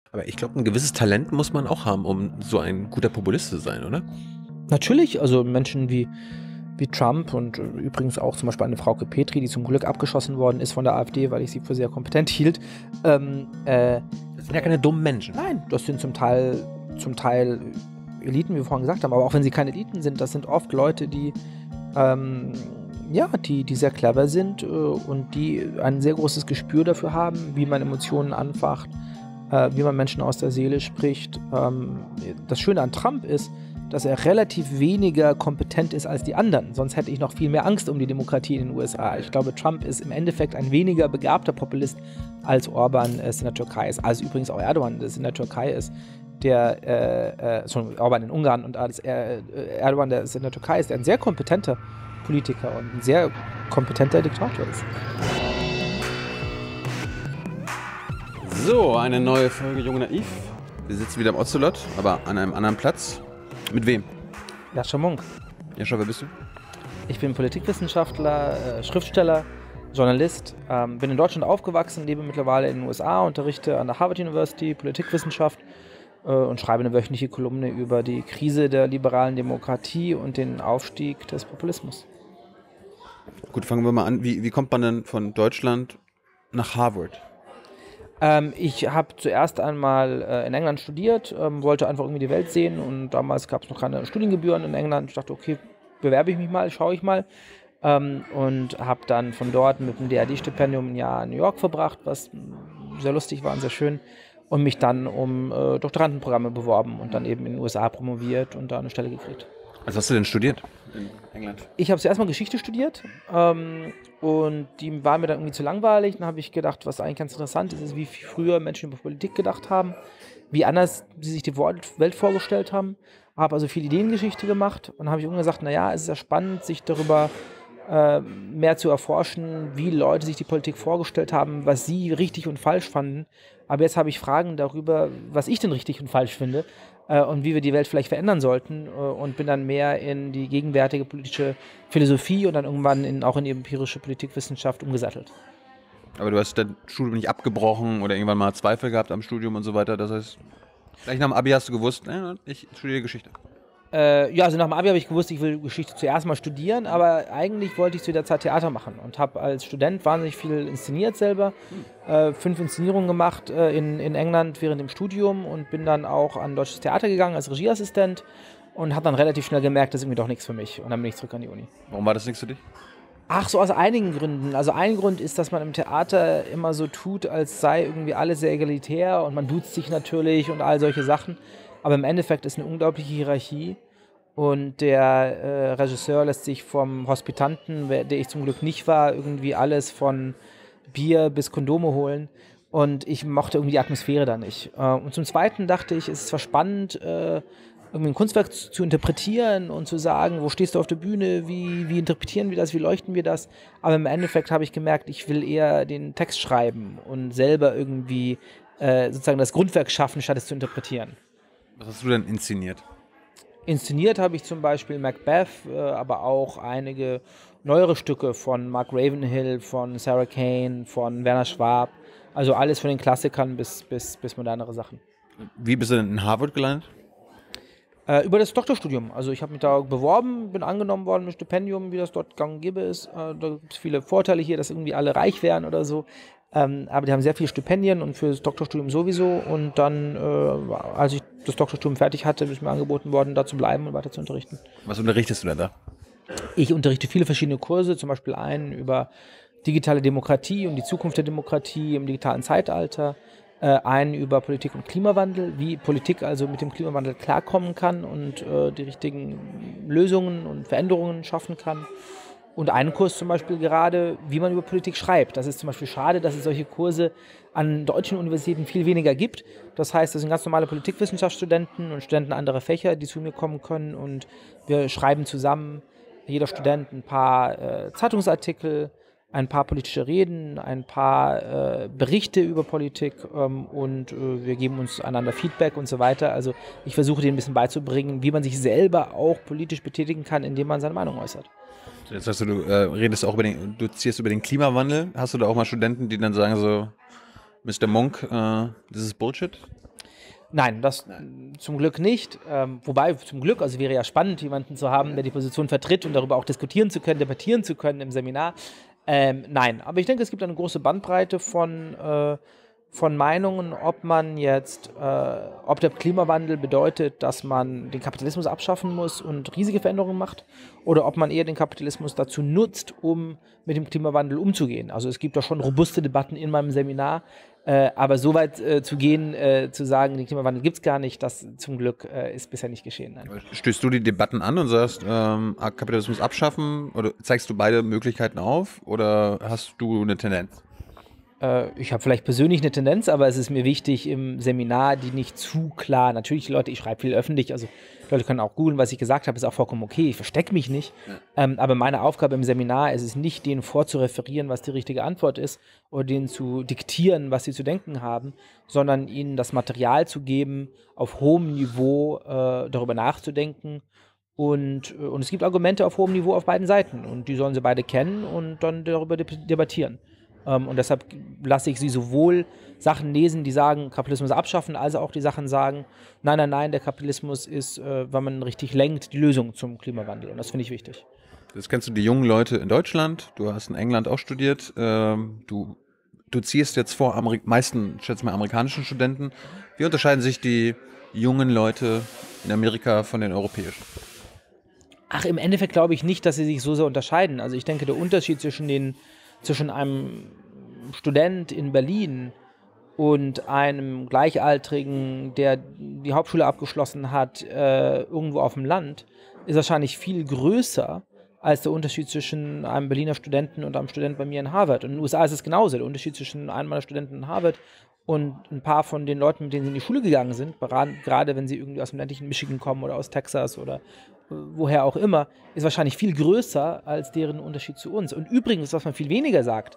Aber ich glaube, ein gewisses Talent muss man auch haben, um so ein guter Populist zu sein, oder? Natürlich, also Menschen wie Trump und übrigens auch zum Beispiel eine Frauke Petry, die zum Glück abgeschossen worden ist von der AfD, weil ich sie für sehr kompetent hielt. Das sind ja keine dummen Menschen. Nein, das sind zum Teil Eliten, wie wir vorhin gesagt haben, aber auch wenn sie keine Eliten sind, das sind oft Leute, die die sehr clever sind und die ein sehr großes Gespür dafür haben, wie man Emotionen anfacht, wie man Menschen aus der Seele spricht. Das Schöne an Trump ist, dass er relativ weniger kompetent ist als die anderen. Sonst hätte ich noch viel mehr Angst um die Demokratie in den USA. Ich glaube, Trump ist im Endeffekt ein weniger begabter Populist, als Orban es in der Türkei ist. Als übrigens auch Erdogan es in der Türkei ist. Orban in Ungarn und als Erdogan, der es in der Türkei ist, der ein sehr kompetenter Politiker und ein sehr kompetenter Diktator ist. So, eine neue Folge Jung und Naiv. Wir sitzen wieder im Ocelot, aber an einem anderen Platz. Mit wem? Jascha Munk. Jascha, wer bist du? Ich bin Politikwissenschaftler, Schriftsteller, Journalist, bin in Deutschland aufgewachsen, lebe mittlerweile in den USA, unterrichte an der Harvard University Politikwissenschaft und schreibe eine wöchentliche Kolumne über die Krise der liberalen Demokratie und den Aufstieg des Populismus. Gut, fangen wir mal an. Wie kommt man denn von Deutschland nach Harvard? Ich habe zuerst einmal in England studiert, wollte einfach irgendwie die Welt sehen und damals gab es noch keine Studiengebühren in England. Ich dachte, okay, bewerbe ich mich mal, schaue ich mal. Und habe dann von dort mit dem DAAD-Stipendium ein Jahr in New York verbracht, was sehr lustig war und sehr schön. Und mich dann um Doktorandenprogramme beworben und dann eben in den USA promoviert und da eine Stelle gekriegt. Was hast du denn studiert in England? Ich habe zuerst mal Geschichte studiert und die war mir dann irgendwie zu langweilig. Dann habe ich gedacht, was eigentlich ganz interessant ist, ist, wie früher Menschen über Politik gedacht haben, wie anders sie sich die Welt vorgestellt haben. Habe also viel Ideengeschichte gemacht und habe ich irgendwann gesagt, naja, es ist ja spannend, sich darüber mehr zu erforschen, wie Leute sich die Politik vorgestellt haben, was sie richtig und falsch fanden. Aber jetzt habe ich Fragen darüber, was ich denn richtig und falsch finde und wie wir die Welt vielleicht verändern sollten und bin dann mehr in die gegenwärtige politische Philosophie und dann irgendwann auch in die empirische Politikwissenschaft umgesattelt. Aber du hast dein Studium nicht abgebrochen oder irgendwann mal Zweifel gehabt am Studium und so weiter. Das heißt, gleich nach dem Abi hast du gewusst, ich studiere Geschichte. Also nach dem Abi habe ich gewusst, ich will Geschichte zuerst mal studieren, aber eigentlich wollte ich zu der Zeit Theater machen und habe als Student wahnsinnig viel inszeniert selber, 5 Inszenierungen gemacht in England während dem Studium und bin dann auch an Deutsches Theater gegangen als Regieassistent und habe dann relativ schnell gemerkt, das ist irgendwie doch nichts für mich und dann bin ich zurück an die Uni. Warum war das nichts für dich? Ach, so aus einigen Gründen. Also ein Grund ist, dass man im Theater immer so tut, als sei irgendwie alles sehr egalitär und man duzt sich natürlich und all solche Sachen. Aber im Endeffekt ist eine unglaubliche Hierarchie und der Regisseur lässt sich vom Hospitanten, der ich zum Glück nicht war, irgendwie alles von Bier bis Kondome holen und ich mochte irgendwie die Atmosphäre da nicht. Und zum Zweiten dachte ich, es ist zwar spannend, irgendwie ein Kunstwerk zu interpretieren und zu sagen, wo stehst du auf der Bühne, wie interpretieren wir das, wie leuchten wir das, aber im Endeffekt habe ich gemerkt, ich will eher den Text schreiben und selber irgendwie sozusagen das Grundwerk schaffen, statt es zu interpretieren. Was hast du denn inszeniert? Inszeniert habe ich zum Beispiel Macbeth, aber auch einige neuere Stücke von Mark Ravenhill, von Sarah Kane, von Werner Schwab. Also alles von den Klassikern bis modernere Sachen. Wie bist du denn in Harvard gelandet? Über das Doktorstudium. Also ich habe mich da beworben, bin angenommen worden mit Stipendium, wie das dort gang und gäbe ist. Da gibt es viele Vorteile hier, dass irgendwie alle reich wären oder so. Aber die haben sehr viele Stipendien und für das Doktorstudium sowieso. Und dann, als ich das Doktorstudium fertig hatte, ist mir angeboten worden, da zu bleiben und weiter zu unterrichten. Was unterrichtest du denn da? Ich unterrichte viele verschiedene Kurse, zum Beispiel einen über digitale Demokratie und die Zukunft der Demokratie im digitalen Zeitalter, einen über Politik und Klimawandel, wie Politik also mit dem Klimawandel klarkommen kann und die richtigen Lösungen und Veränderungen schaffen kann. Und einen Kurs zum Beispiel gerade, wie man über Politik schreibt. Das ist zum Beispiel schade, dass es solche Kurse an deutschen Universitäten viel weniger gibt. Das heißt, das sind ganz normale Politikwissenschaftsstudenten und Studenten anderer Fächer, die zu mir kommen können und wir schreiben zusammen, jeder Student ein paar Zeitungsartikel, ein paar politische Reden, ein paar Berichte über Politik und wir geben uns einander Feedback und so weiter. Also ich versuche denen ein bisschen beizubringen, wie man sich selber auch politisch betätigen kann, indem man seine Meinung äußert. Jetzt sagst du redest auch du zierst über den Klimawandel. Hast du da auch mal Studenten, die dann sagen so, Mr. Monk, das ist Bullshit? Nein, das zum Glück nicht. Wobei zum Glück, also wäre ja spannend, jemanden zu haben, der die Position vertritt und darüber auch diskutieren zu können, debattieren zu können im Seminar. Nein, aber ich denke, es gibt eine große Bandbreite von Meinungen, ob ob der Klimawandel bedeutet, dass man den Kapitalismus abschaffen muss und riesige Veränderungen macht, oder ob man eher den Kapitalismus dazu nutzt, um mit dem Klimawandel umzugehen. Also es gibt da schon robuste Debatten in meinem Seminar, aber so weit zu gehen, zu sagen, den Klimawandel gibt es gar nicht, das zum Glück ist bisher nicht geschehen. Nein. Stößt du die Debatten an und sagst, Kapitalismus abschaffen, oder zeigst du beide Möglichkeiten auf, oder hast du eine Tendenz? Ich habe vielleicht persönlich eine Tendenz, aber es ist mir wichtig im Seminar, die nicht zu klar, natürlich Leute, ich schreibe viel öffentlich, also Leute können auch googeln, was ich gesagt habe, ist auch vollkommen okay, ich verstecke mich nicht, aber meine Aufgabe im Seminar ist es nicht, denen vorzureferieren, was die richtige Antwort ist, oder denen zu diktieren, was sie zu denken haben, sondern ihnen das Material zu geben, auf hohem Niveau darüber nachzudenken. Und es gibt Argumente auf hohem Niveau auf beiden Seiten und die sollen sie beide kennen und dann darüber debattieren. Und deshalb lasse ich sie sowohl Sachen lesen, die sagen, Kapitalismus abschaffen, als auch die Sachen sagen, nein, der Kapitalismus ist, wenn man richtig lenkt, die Lösung zum Klimawandel. Und das finde ich wichtig. Das kennst du die jungen Leute in Deutschland, du hast in England auch studiert, du dozierst jetzt vor meisten, schätze mal, amerikanischen Studenten. Wie unterscheiden sich die jungen Leute in Amerika von den europäischen? Ach, im Endeffekt glaube ich nicht, dass sie sich so sehr unterscheiden. Also ich denke, der Unterschied zwischen einem Student in Berlin und einem Gleichaltrigen, der die Hauptschule abgeschlossen hat, irgendwo auf dem Land, ist wahrscheinlich viel größer als der Unterschied zwischen einem Berliner Studenten und einem Studenten bei mir in Harvard. Und in den USA ist es genauso. Der Unterschied zwischen einem meiner Studenten in Harvard und ein paar von den Leuten, mit denen sie in die Schule gegangen sind, gerade wenn sie irgendwie aus dem ländlichen Michigan kommen oder aus Texas oder woher auch immer, ist wahrscheinlich viel größer als deren Unterschied zu uns. Und übrigens, was man viel weniger sagt,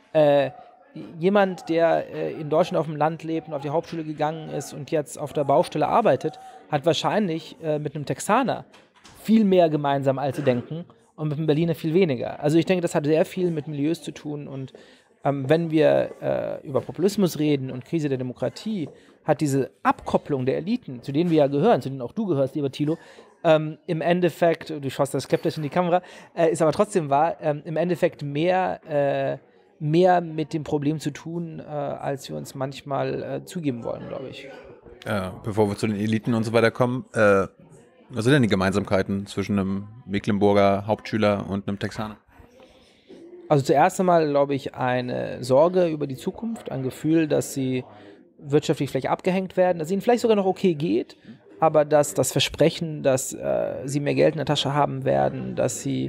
jemand, der in Deutschland auf dem Land lebt und auf die Hauptschule gegangen ist und jetzt auf der Baustelle arbeitet, hat wahrscheinlich mit einem Texaner viel mehr gemeinsam, als sie denken, und mit einem Berliner viel weniger. Also ich denke, das hat sehr viel mit Milieus zu tun, und wenn wir über Populismus reden und Krise der Demokratie, hat diese Abkopplung der Eliten, zu denen wir ja gehören, zu denen auch du gehörst, lieber Thilo, im Endeffekt, du schaust da skeptisch in die Kamera, ist aber trotzdem wahr, im Endeffekt mehr mit dem Problem zu tun, als wir uns manchmal zugeben wollen, glaube ich. Bevor wir zu den Eliten und so weiter kommen, was sind denn die Gemeinsamkeiten zwischen einem Mecklenburger Hauptschüler und einem Texaner? Also zuerst einmal, glaube ich, eine Sorge über die Zukunft, ein Gefühl, dass sie wirtschaftlich vielleicht abgehängt werden, dass es ihnen vielleicht sogar noch okay geht, aber dass das Versprechen, dass sie mehr Geld in der Tasche haben werden, dass sie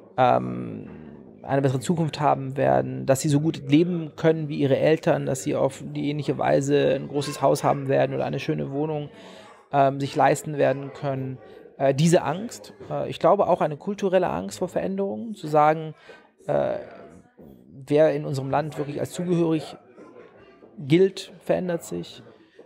eine bessere Zukunft haben werden, dass sie so gut leben können wie ihre Eltern, dass sie auf die ähnliche Weise ein großes Haus haben werden oder eine schöne Wohnung sich leisten werden können. Diese Angst, ich glaube auch eine kulturelle Angst vor Veränderungen, zu sagen, wer in unserem Land wirklich als zugehörig gilt, verändert sich.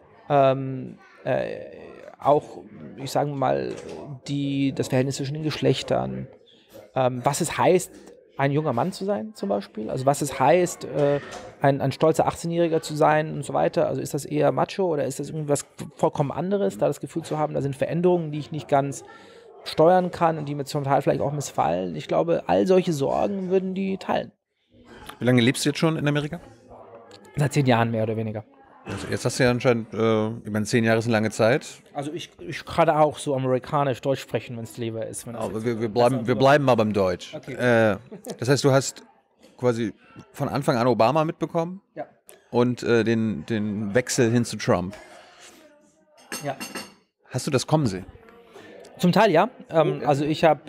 Auch, ich sage mal, das Verhältnis zwischen den Geschlechtern. Was es heißt, ein junger Mann zu sein, zum Beispiel. Also was es heißt, ein stolzer 18-Jähriger zu sein und so weiter. Also ist das eher macho oder ist das irgendwas vollkommen anderes, da das Gefühl zu haben, da sind Veränderungen, die ich nicht ganz steuern kann und die mir zum Teil vielleicht auch missfallen. Ich glaube, all solche Sorgen würden die teilen. Wie lange lebst du jetzt schon in Amerika? Seit 10 Jahren mehr oder weniger. Also jetzt hast du ja anscheinend, ich meine, 10 Jahre ist eine lange Zeit. Also ich kann auch so amerikanisch Deutsch sprechen, wenn es lieber ist. Aber wir bleiben mal beim Deutsch. Okay. Das heißt, du hast quasi von Anfang an Obama mitbekommen? Ja. Und den Wechsel hin zu Trump. Ja. Hast du das kommen sehen? Zum Teil ja. Also ich habe,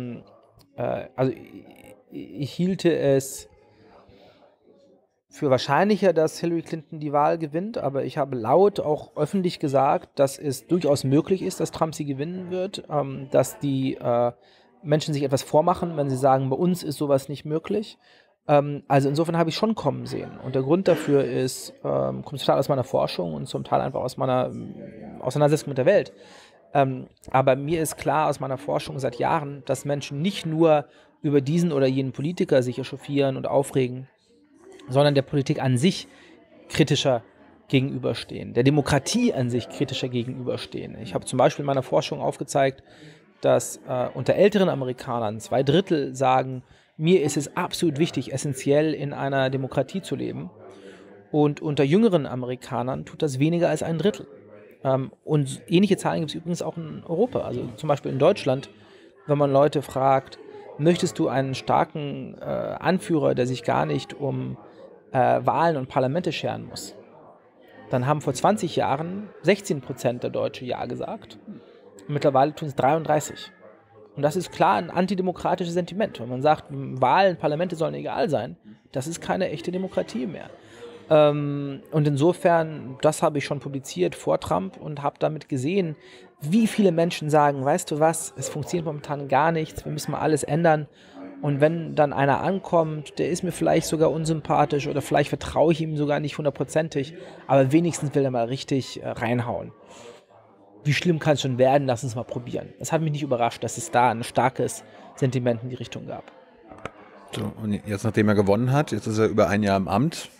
ich hielte es für wahrscheinlicher, dass Hillary Clinton die Wahl gewinnt, aber ich habe laut auch öffentlich gesagt, dass es durchaus möglich ist, dass Trump sie gewinnen wird, dass die Menschen sich etwas vormachen, wenn sie sagen, bei uns ist sowas nicht möglich. Also insofern habe ich schon kommen sehen. Und der Grund dafür kommt zum Teil aus meiner Forschung und zum Teil einfach aus meiner Auseinandersetzung mit der Welt. Aber mir ist klar aus meiner Forschung seit Jahren, dass Menschen nicht nur über diesen oder jenen Politiker sich echauffieren und aufregen, sondern der Politik an sich kritischer gegenüberstehen, der Demokratie an sich kritischer gegenüberstehen. Ich habe zum Beispiel in meiner Forschung aufgezeigt, dass unter älteren Amerikanern 2/3 sagen, mir ist es absolut wichtig, essentiell in einer Demokratie zu leben. Und unter jüngeren Amerikanern tut das weniger als 1/3. Und ähnliche Zahlen gibt es übrigens auch in Europa. Also zum Beispiel in Deutschland, wenn man Leute fragt, möchtest du einen starken Anführer, der sich gar nicht um Wahlen und Parlamente scheren muss? Dann haben vor 20 Jahren 16% der Deutschen Ja gesagt. Und mittlerweile tun es 33%. Und das ist klar ein antidemokratisches Sentiment. Wenn man sagt, Wahlen, Parlamente sollen egal sein, das ist keine echte Demokratie mehr. Und insofern, das habe ich schon publiziert vor Trump und habe damit gesehen, wie viele Menschen sagen, weißt du was, es funktioniert momentan gar nichts, wir müssen mal alles ändern. Und wenn dann einer ankommt, der ist mir vielleicht sogar unsympathisch oder vielleicht vertraue ich ihm sogar nicht 100%, aber wenigstens will er mal richtig reinhauen. Wie schlimm kann es schon werden, lass uns mal probieren. Es hat mich nicht überrascht, dass es da ein starkes Sentiment in die Richtung gab. So, und jetzt, nachdem er gewonnen hat, jetzt ist er über ein Jahr im Amt,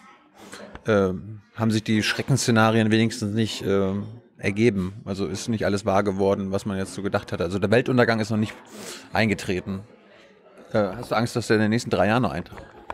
haben sich die Schreckensszenarien wenigstens nicht ergeben. Also ist nicht alles wahr geworden, was man jetzt so gedacht hat. Also der Weltuntergang ist noch nicht eingetreten. Hast du Angst, dass der in den nächsten 3 Jahren noch eintritt?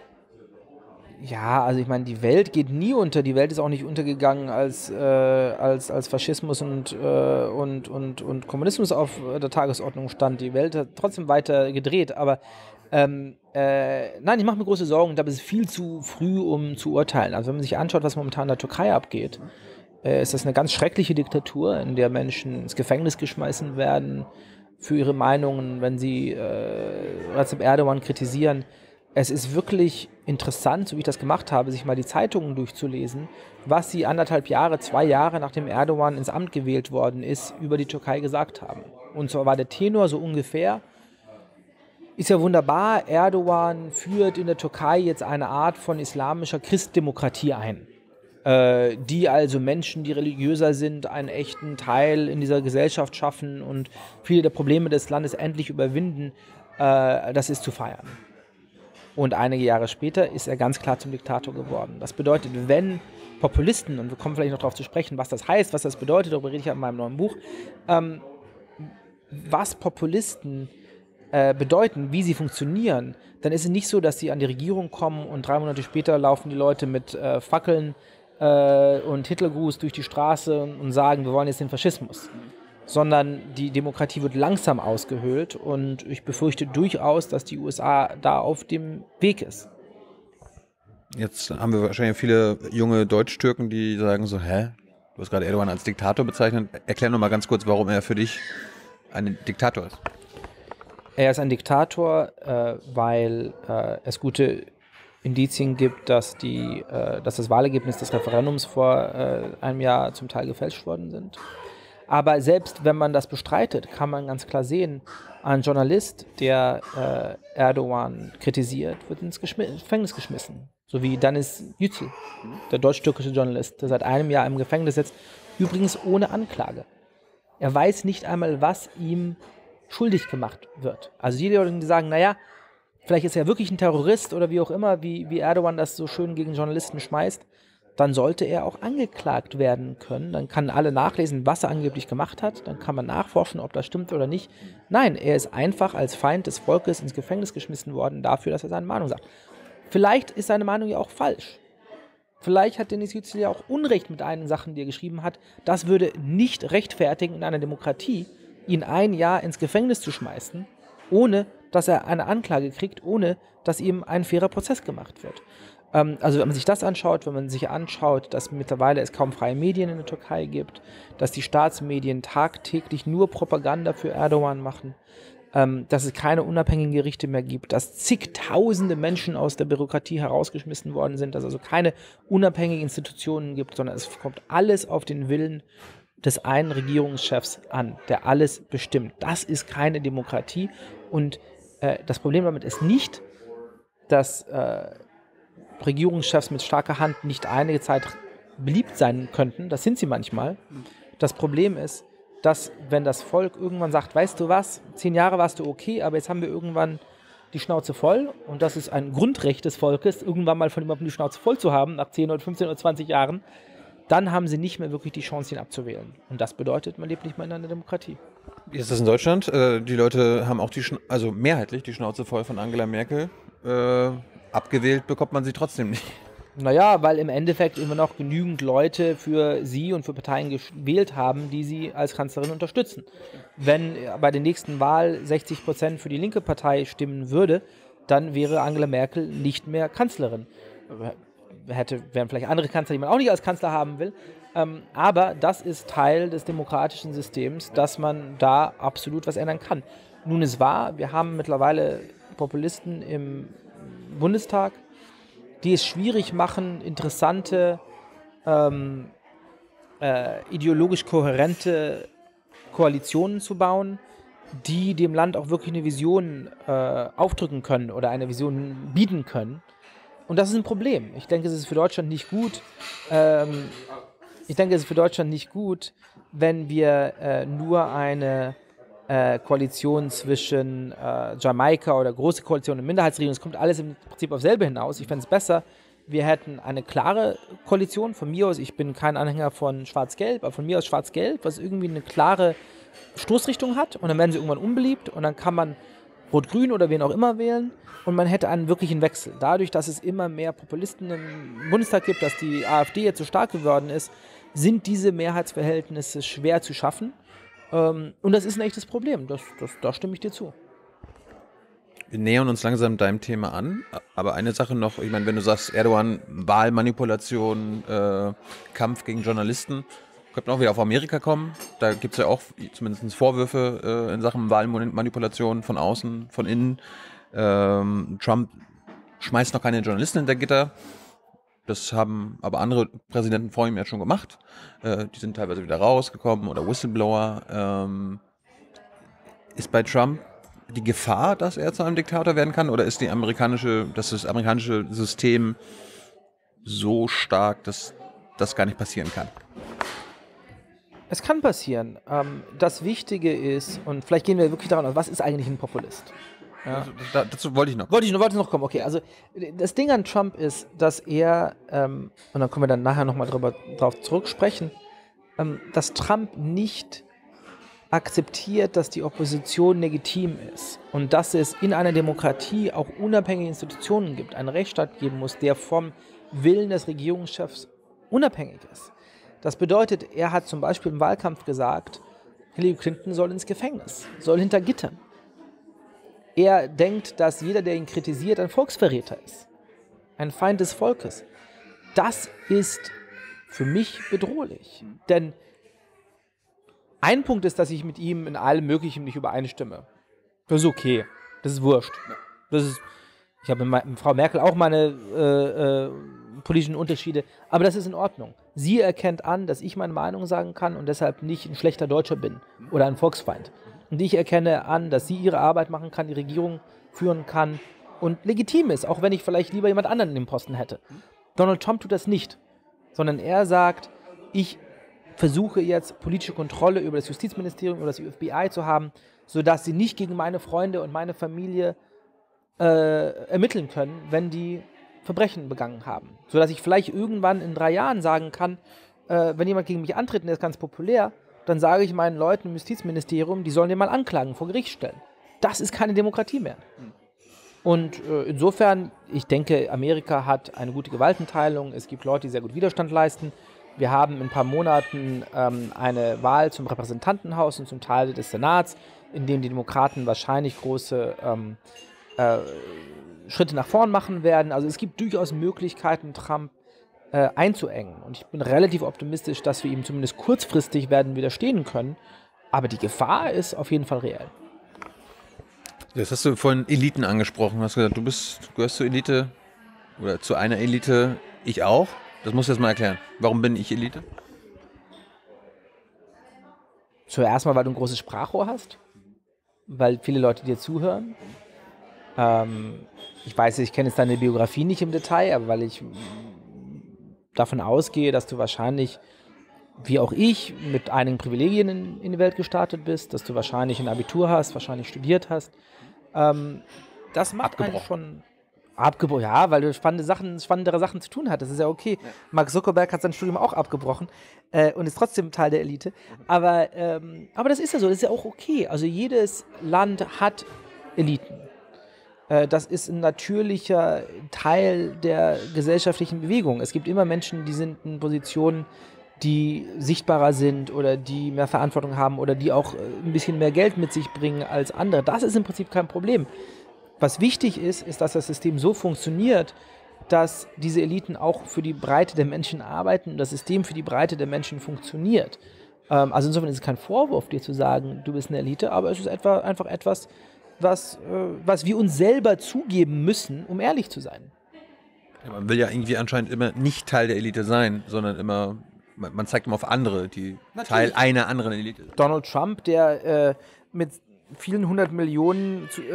Ja, also ich meine, die Welt geht nie unter. Die Welt ist auch nicht untergegangen, als Faschismus und Kommunismus auf der Tagesordnung stand. Die Welt hat trotzdem weiter gedreht. Aber nein, ich mache mir große Sorgen. Ich glaube, es ist viel zu früh, um zu urteilen. Also wenn man sich anschaut, was momentan in der Türkei abgeht, ist das eine ganz schreckliche Diktatur, in der Menschen ins Gefängnis geschmissen werden für ihre Meinungen, wenn sie Recep Erdogan kritisieren. Es ist wirklich interessant, so wie ich das gemacht habe, sich mal die Zeitungen durchzulesen, was sie 1,5 Jahre, 2 Jahre nachdem Erdogan ins Amt gewählt worden ist, über die Türkei gesagt haben. Und zwar war der Tenor so ungefähr: Ist ja wunderbar, Erdogan führt in der Türkei jetzt eine Art von islamischer Christdemokratie ein, die also Menschen, die religiöser sind, einen echten Teil in dieser Gesellschaft schaffen und viele der Probleme des Landes endlich überwinden. Das ist zu feiern. Und einige Jahre später ist er ganz klar zum Diktator geworden. Das bedeutet, wenn Populisten, und wir kommen vielleicht noch darauf zu sprechen, was das heißt, was das bedeutet, darüber rede ich ja in meinem neuen Buch, was Populisten bedeuten, wie sie funktionieren, dann ist es nicht so, dass sie an die Regierung kommen und 3 Monate später laufen die Leute mit Fackeln und Hitlergruß durch die Straße und sagen, wir wollen jetzt den Faschismus. Sondern die Demokratie wird langsam ausgehöhlt und ich befürchte durchaus, dass die USA da auf dem Weg ist. Jetzt haben wir wahrscheinlich viele junge Deutsch-Türken, die sagen so, hä? Du hast gerade Erdogan als Diktator bezeichnet. Erklär noch mal ganz kurz, warum er für dich ein Diktator ist. Er ist ein Diktator, weil es gute Indizien gibt, dass das Wahlergebnis des Referendums vor einem Jahr zum Teil gefälscht worden sind. Aber selbst wenn man das bestreitet, kann man ganz klar sehen, ein Journalist, der Erdogan kritisiert, wird ins Gefängnis geschmissen. So wie Deniz Yücel, der deutsch-türkische Journalist, der seit einem Jahr im Gefängnis sitzt, übrigens ohne Anklage. Er weiß nicht einmal, was ihm schuldig gemacht wird. Also die Leute, die sagen, naja, vielleicht ist er wirklich ein Terrorist oder wie auch immer, wie Erdogan das so schön gegen Journalisten schmeißt, dann sollte er auch angeklagt werden können. Dann kann alle nachlesen, was er angeblich gemacht hat. Dann kann man nachforschen, ob das stimmt oder nicht. Nein, er ist einfach als Feind des Volkes ins Gefängnis geschmissen worden dafür, dass er seine Meinung sagt. Vielleicht ist seine Meinung ja auch falsch. Vielleicht hat Deniz Yücel ja auch Unrecht mit einigen Sachen, die er geschrieben hat. Das würde nicht rechtfertigen, in einer Demokratie ihn 1 Jahr ins Gefängnis zu schmeißen, ohne dass er eine Anklage kriegt, ohne dass ihm ein fairer Prozess gemacht wird. Also wenn man sich das anschaut, wenn man sich anschaut, dass mittlerweile es kaum freie Medien in der Türkei gibt, dass die Staatsmedien tagtäglich nur Propaganda für Erdogan machen, dass es keine unabhängigen Gerichte mehr gibt, dass zigtausende Menschen aus der Bürokratie herausgeschmissen worden sind, dass es also keine unabhängigen Institutionen gibt, sondern es kommt alles auf den Willen des einen Regierungschefs an, der alles bestimmt. Das ist keine Demokratie und das Problem damit ist nicht, dass Regierungschefs mit starker Hand nicht einige Zeit beliebt sein könnten. Das sind sie manchmal. Das Problem ist, dass wenn das Volk irgendwann sagt, weißt du was, 10 Jahre warst du okay, aber jetzt haben wir irgendwann die Schnauze voll und das ist ein Grundrecht des Volkes, irgendwann mal von jemandem die Schnauze voll zu haben, nach 10 oder 15 oder 20 Jahren, dann haben sie nicht mehr wirklich die Chance, ihn abzuwählen. Und das bedeutet, man lebt nicht mehr in einer Demokratie. Wie ist das in Deutschland? Die Leute haben auch also mehrheitlich die Schnauze voll von Angela Merkel. Abgewählt bekommt man sie trotzdem nicht. Naja, weil im Endeffekt immer noch genügend Leute für sie und für Parteien gewählt haben, die sie als Kanzlerin unterstützen. Wenn bei der nächsten Wahl 60% für die linke Partei stimmen würde, dann wäre Angela Merkel nicht mehr Kanzlerin. Wären vielleicht andere Kanzler, die man auch nicht als Kanzler haben will. Aber das ist Teil des demokratischen Systems, dass man da absolut was ändern kann. Nun ist wahr, wir haben mittlerweile Populisten im Bundestag, die es schwierig machen, interessante, ideologisch kohärente Koalitionen zu bauen, die dem Land auch wirklich eine Vision aufdrücken können oder eine Vision bieten können. Und das ist ein Problem. Ich denke, es ist für Deutschland nicht gut. Wenn wir nur eine Koalition zwischen Jamaika oder große Koalition und Minderheitsregierung, es kommt alles im Prinzip auf selbe hinaus. Ich fände es besser, wir hätten eine klare Koalition. Von mir aus, ich bin kein Anhänger von Schwarz-Gelb, aber von mir aus Schwarz-Gelb, was irgendwie eine klare Stoßrichtung hat und dann werden sie irgendwann unbeliebt und dann kann man Rot-Grün oder wen auch immer wählen und man hätte einen wirklichen Wechsel. Dadurch, dass es immer mehr Populisten im Bundestag gibt, dass die AfD jetzt so stark geworden ist, sind diese Mehrheitsverhältnisse schwer zu schaffen. Und das ist ein echtes Problem, da stimme ich dir zu. Wir nähern uns langsam deinem Thema an, aber eine Sache noch, ich meine, wenn du sagst, Erdogan, Wahlmanipulation, Kampf gegen Journalisten, könnte man auch wieder auf Amerika kommen, da gibt es ja auch zumindest Vorwürfe in Sachen Wahlmanipulation von außen, von innen. Trump schmeißt noch keine Journalisten hinter Gitter. Das haben aber andere Präsidenten vor ihm ja schon gemacht. Die sind teilweise wieder rausgekommen oder Whistleblower. Ist bei Trump die Gefahr, dass er zu einem Diktator werden kann? Oder ist das amerikanische System so stark, dass das gar nicht passieren kann? Es kann passieren. Das Wichtige ist, und vielleicht gehen wir wirklich daran aus, was ist eigentlich ein Populist? Ja. Dazu wollte ich noch noch kommen. Okay, also das Ding an Trump ist, dass er, und dann können wir dann nachher nochmal drauf zurücksprechen, dass Trump nicht akzeptiert, dass die Opposition legitim ist und dass es in einer Demokratie auch unabhängige Institutionen gibt, einen Rechtsstaat geben muss, der vom Willen des Regierungschefs unabhängig ist. Das bedeutet, er hat zum Beispiel im Wahlkampf gesagt, Hillary Clinton soll ins Gefängnis, soll hinter Gittern. Er denkt, dass jeder, der ihn kritisiert, ein Volksverräter ist, ein Feind des Volkes. Das ist für mich bedrohlich, denn ein Punkt ist, dass ich mit ihm in allem Möglichen nicht übereinstimme. Das ist okay, das ist wurscht. Ich habe mit Frau Merkel auch meine politischen Unterschiede, aber das ist in Ordnung. Sie erkennt an, dass ich meine Meinung sagen kann und deshalb nicht ein schlechter Deutscher bin oder ein Volksfeind. Und ich erkenne an, dass sie ihre Arbeit machen kann, die Regierung führen kann und legitim ist, auch wenn ich vielleicht lieber jemand anderen in dem Posten hätte. Donald Trump tut das nicht, sondern er sagt, ich versuche jetzt politische Kontrolle über das Justizministerium, über das FBI zu haben, sodass sie nicht gegen meine Freunde und meine Familie ermitteln können, wenn die Verbrechen begangen haben. Sodass ich vielleicht irgendwann in 3 Jahren sagen kann, wenn jemand gegen mich antritt und der ist ganz populär, dann sage ich meinen Leuten im Justizministerium, die sollen den mal anklagen, vor Gericht stellen. Das ist keine Demokratie mehr. Und insofern, ich denke, Amerika hat eine gute Gewaltenteilung. Es gibt Leute, die sehr gut Widerstand leisten. Wir haben in ein paar Monaten eine Wahl zum Repräsentantenhaus und zum Teil des Senats, in dem die Demokraten wahrscheinlich große Schritte nach vorn machen werden. Also es gibt durchaus Möglichkeiten, Trump einzuengen. Und ich bin relativ optimistisch, dass wir ihm zumindest kurzfristig werden widerstehen können. Aber die Gefahr ist auf jeden Fall reell. Jetzt hast du vorhin Eliten angesprochen. Du hast gesagt, du gehörst zur Elite oder zu einer Elite. Ich auch. Das musst du jetzt mal erklären. Warum bin ich Elite? Zuerst mal, weil du ein großes Sprachrohr hast. Weil viele Leute dir zuhören. Ich weiß, ich kenne jetzt deine Biografie nicht im Detail, aber weil ich davon ausgehe, dass du wahrscheinlich, wie auch ich, mit einigen Privilegien in die Welt gestartet bist, dass du wahrscheinlich ein Abitur hast, wahrscheinlich studiert hast. Das macht einen schon Abgebrochen, ja, weil du spannendere Sachen zu tun hat. Das ist ja okay. Ja. Mark Zuckerberg hat sein Studium auch abgebrochen und ist trotzdem Teil der Elite. Aber das ist ja so, das ist ja auch okay. Also jedes Land hat Eliten. Das ist ein natürlicher Teil der gesellschaftlichen Bewegung. Es gibt immer Menschen, die sind in Positionen, die sichtbarer sind oder die mehr Verantwortung haben oder die auch ein bisschen mehr Geld mit sich bringen als andere. Das ist im Prinzip kein Problem. Was wichtig ist, dass das System so funktioniert, dass diese Eliten auch für die Breite der Menschen arbeiten und das System für die Breite der Menschen funktioniert. Also insofern ist es kein Vorwurf, dir zu sagen, du bist eine Elite, aber es ist einfach etwas, was wir uns selber zugeben müssen, um ehrlich zu sein. Ja, man will ja irgendwie anscheinend immer nicht Teil der Elite sein, sondern immer, man zeigt immer auf andere, die natürlich Teil einer anderen Elite sind. Donald Trump, der mit vielen 100 Millionen zur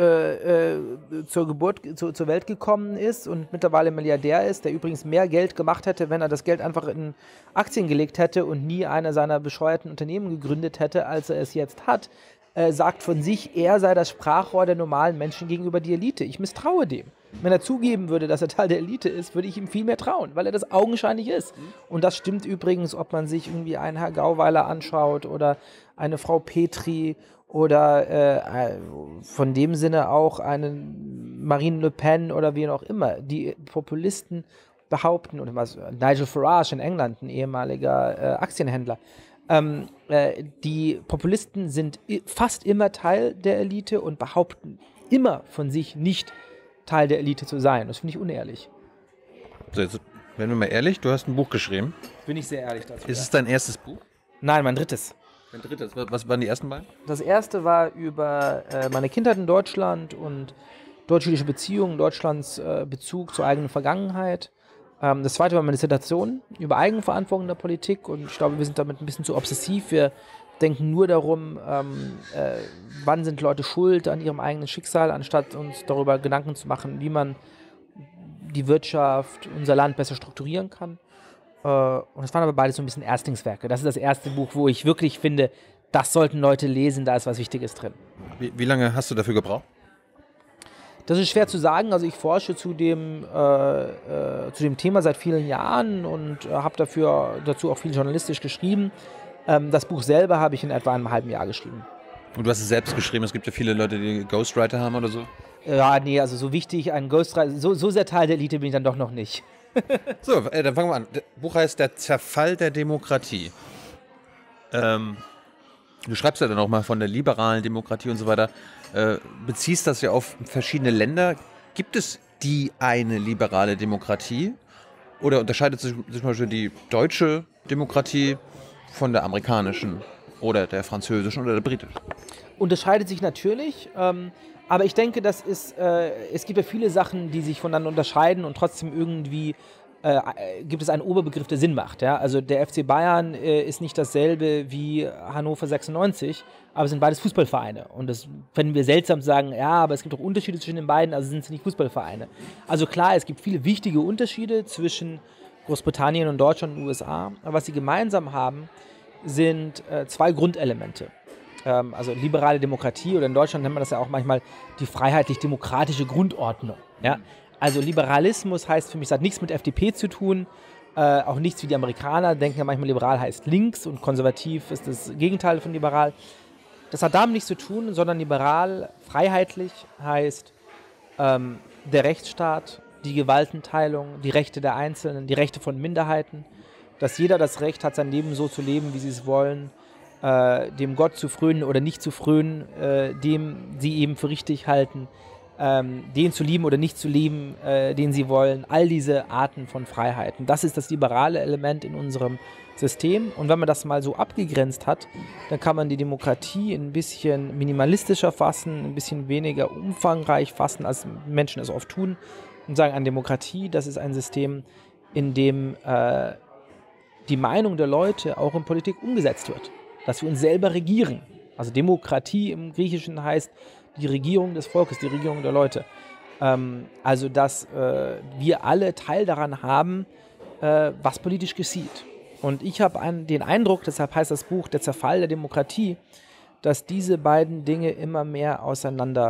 Welt gekommen ist und mittlerweile Milliardär ist, der übrigens mehr Geld gemacht hätte, wenn er das Geld einfach in Aktien gelegt hätte und nie einer seiner bescheuerten Unternehmen gegründet hätte, als er es jetzt hat, sagt von sich, er sei das Sprachrohr der normalen Menschen gegenüber die Elite. Ich misstraue dem. Wenn er zugeben würde, dass er Teil der Elite ist, würde ich ihm viel mehr trauen, weil er das augenscheinlich ist. Und das stimmt übrigens, ob man sich irgendwie einen Herr Gauweiler anschaut oder eine Frau Petri oder von dem Sinne auch eine Marine Le Pen oder wie auch immer. Die Populisten behaupten, oder was, Nigel Farage in England, ein ehemaliger Aktienhändler, die Populisten sind fast immer Teil der Elite und behaupten immer von sich nicht Teil der Elite zu sein. Das finde ich unehrlich. So, jetzt werden wir mal ehrlich, du hast ein Buch geschrieben. Bin ich sehr ehrlich dazu. Ist es dein erstes Buch? Nein, mein drittes. Dein drittes? Was waren die ersten beiden? Das erste war über meine Kindheit in Deutschland und deutsch-jüdische Beziehungen, Deutschlands Bezug zur eigenen Vergangenheit. Das zweite war meine Dissertation über Eigenverantwortung der Politik und ich glaube, wir sind damit ein bisschen zu obsessiv. Wir denken nur darum, wann sind Leute schuld an ihrem eigenen Schicksal, anstatt uns darüber Gedanken zu machen, wie man die Wirtschaft, unser Land besser strukturieren kann. Und es waren aber beides so ein bisschen Erstlingswerke. Das ist das erste Buch, wo ich wirklich finde, das sollten Leute lesen, da ist was Wichtiges drin. Wie lange hast du dafür gebraucht? Das ist schwer zu sagen. Also ich forsche zu dem Thema seit vielen Jahren und habe dazu auch viel journalistisch geschrieben. Das Buch selber habe ich in etwa einem halben Jahr geschrieben. Und du hast es selbst geschrieben? Es gibt ja viele Leute, die Ghostwriter haben oder so? Ja, nee, also so wichtig, ein Ghostwriter, so sehr Teil der Elite bin ich dann doch noch nicht. So, dann fangen wir an. Das Buch heißt Der Zerfall der Demokratie. Du schreibst ja dann auch mal von der liberalen Demokratie und so weiter. Beziehst das ja auf verschiedene Länder. Gibt es die eine liberale Demokratie? Oder unterscheidet sich zum Beispiel die deutsche Demokratie von der amerikanischen oder der französischen oder der britischen? Unterscheidet sich natürlich, aber ich denke, es gibt ja viele Sachen, die sich voneinander unterscheiden und trotzdem irgendwie gibt es einen Oberbegriff, der Sinn macht. Ja? Also der FC Bayern ist nicht dasselbe wie Hannover 96, aber es sind beides Fußballvereine. Und das fänden wir seltsam zu sagen, ja, aber es gibt auch Unterschiede zwischen den beiden, also sind es nicht Fußballvereine. Also klar, es gibt viele wichtige Unterschiede zwischen Großbritannien und Deutschland und den USA, aber was sie gemeinsam haben, sind zwei Grundelemente. Also liberale Demokratie, oder in Deutschland nennt man das ja auch manchmal die freiheitlich-demokratische Grundordnung. Ja? Also Liberalismus heißt für mich, es hat nichts mit FDP zu tun, auch nichts wie die Amerikaner denken ja manchmal, liberal heißt links und konservativ ist das Gegenteil von liberal. Das hat damit nichts zu tun, sondern liberal, freiheitlich heißt der Rechtsstaat, die Gewaltenteilung, die Rechte der Einzelnen, die Rechte von Minderheiten, dass jeder das Recht hat, sein Leben so zu leben, wie sie es wollen, dem Gott zu frönen oder nicht zu frönen, dem sie eben für richtig halten, den zu lieben oder nicht zu lieben, den sie wollen. All diese Arten von Freiheiten. Das ist das liberale Element in unserem System. Und wenn man das mal so abgegrenzt hat, dann kann man die Demokratie ein bisschen minimalistischer fassen, ein bisschen weniger umfangreich fassen, als Menschen es oft tun. Und sagen, eine Demokratie, das ist ein System, in dem die Meinung der Leute auch in Politik umgesetzt wird. Dass wir uns selber regieren. Also Demokratie im Griechischen heißt die Regierung des Volkes, die Regierung der Leute. Also dass wir alle Teil daran haben, was politisch geschieht. Und ich habe den Eindruck, deshalb heißt das Buch Der Zerfall der Demokratie, dass diese beiden Dinge immer mehr auseinander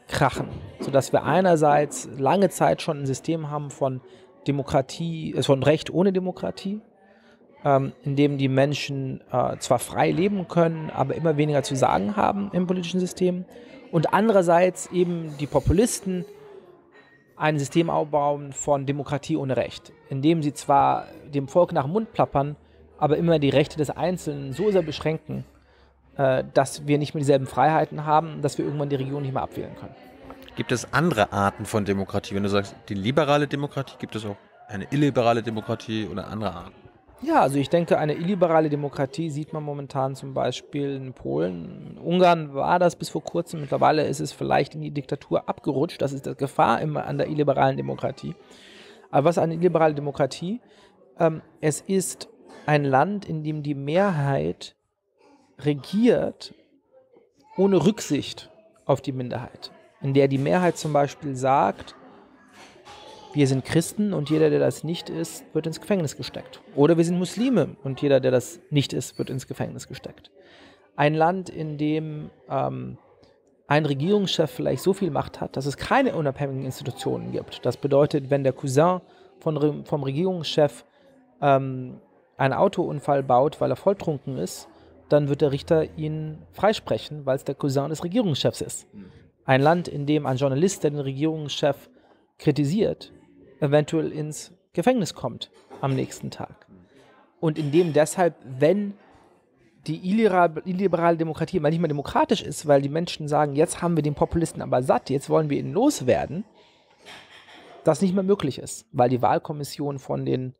krachen, sodass wir einerseits lange Zeit schon ein System haben von Demokratie, von Recht ohne Demokratie, in dem die Menschen zwar frei leben können, aber immer weniger zu sagen haben im politischen System, und andererseits eben die Populisten ein System aufbauen von Demokratie ohne Recht, in dem sie zwar dem Volk nach dem Mund plappern, aber immer die Rechte des Einzelnen so sehr beschränken, dass wir nicht mehr dieselben Freiheiten haben, dass wir irgendwann die Regierung nicht mehr abwählen können. Gibt es andere Arten von Demokratie? Wenn du sagst, die liberale Demokratie, gibt es auch eine illiberale Demokratie oder andere Arten? Ja, also ich denke, eine illiberale Demokratie sieht man momentan zum Beispiel in Polen. In Ungarn war das bis vor kurzem. Mittlerweile ist es vielleicht in die Diktatur abgerutscht. Das ist die Gefahr immer an der illiberalen Demokratie. Aber was ist eine illiberale Demokratie? Es ist ein Land, in dem die Mehrheit regiert ohne Rücksicht auf die Minderheit. In der die Mehrheit zum Beispiel sagt, wir sind Christen und jeder, der das nicht ist, wird ins Gefängnis gesteckt. Oder wir sind Muslime und jeder, der das nicht ist, wird ins Gefängnis gesteckt. Ein Land, in dem ein Regierungschef vielleicht so viel Macht hat, dass es keine unabhängigen Institutionen gibt. Das bedeutet, wenn der Cousin vom Regierungschef einen Autounfall baut, weil er volltrunken ist, dann wird der Richter ihn freisprechen, weil es der Cousin des Regierungschefs ist. Ein Land, in dem ein Journalist, der den Regierungschef kritisiert, eventuell ins Gefängnis kommt am nächsten Tag. Und in dem deshalb, wenn die illiberale Demokratie mal nicht mehr demokratisch ist, weil die Menschen sagen, jetzt haben wir den Populisten aber satt, jetzt wollen wir ihn loswerden, das nicht mehr möglich ist, weil die Wahlkommission von den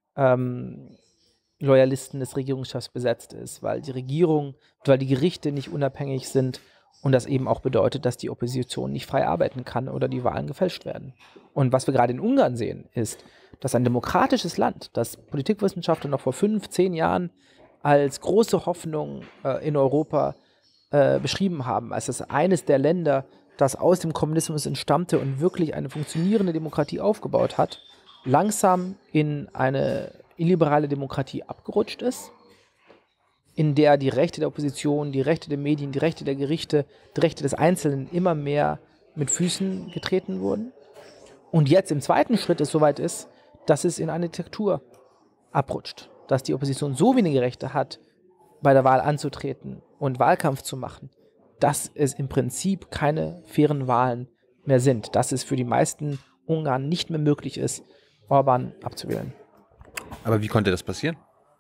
Loyalisten des Regierungschefs besetzt ist, weil die Gerichte nicht unabhängig sind und das eben auch bedeutet, dass die Opposition nicht frei arbeiten kann oder die Wahlen gefälscht werden. Und was wir gerade in Ungarn sehen, ist, dass ein demokratisches Land, das Politikwissenschaftler noch vor 5, 10 Jahren als große Hoffnung in Europa beschrieben haben, als das eines der Länder, das aus dem Kommunismus entstammte und wirklich eine funktionierende Demokratie aufgebaut hat, langsam in eine illiberale Demokratie abgerutscht ist, in der die Rechte der Opposition, die Rechte der Medien, die Rechte der Gerichte, die Rechte des Einzelnen immer mehr mit Füßen getreten wurden. Und jetzt im zweiten Schritt es soweit ist, dass es in eine Diktatur abrutscht, dass die Opposition so wenige Rechte hat, bei der Wahl anzutreten und Wahlkampf zu machen, dass es im Prinzip keine fairen Wahlen mehr sind, dass es für die meisten Ungarn nicht mehr möglich ist, Orbán abzuwählen. Aber wie konnte das passieren?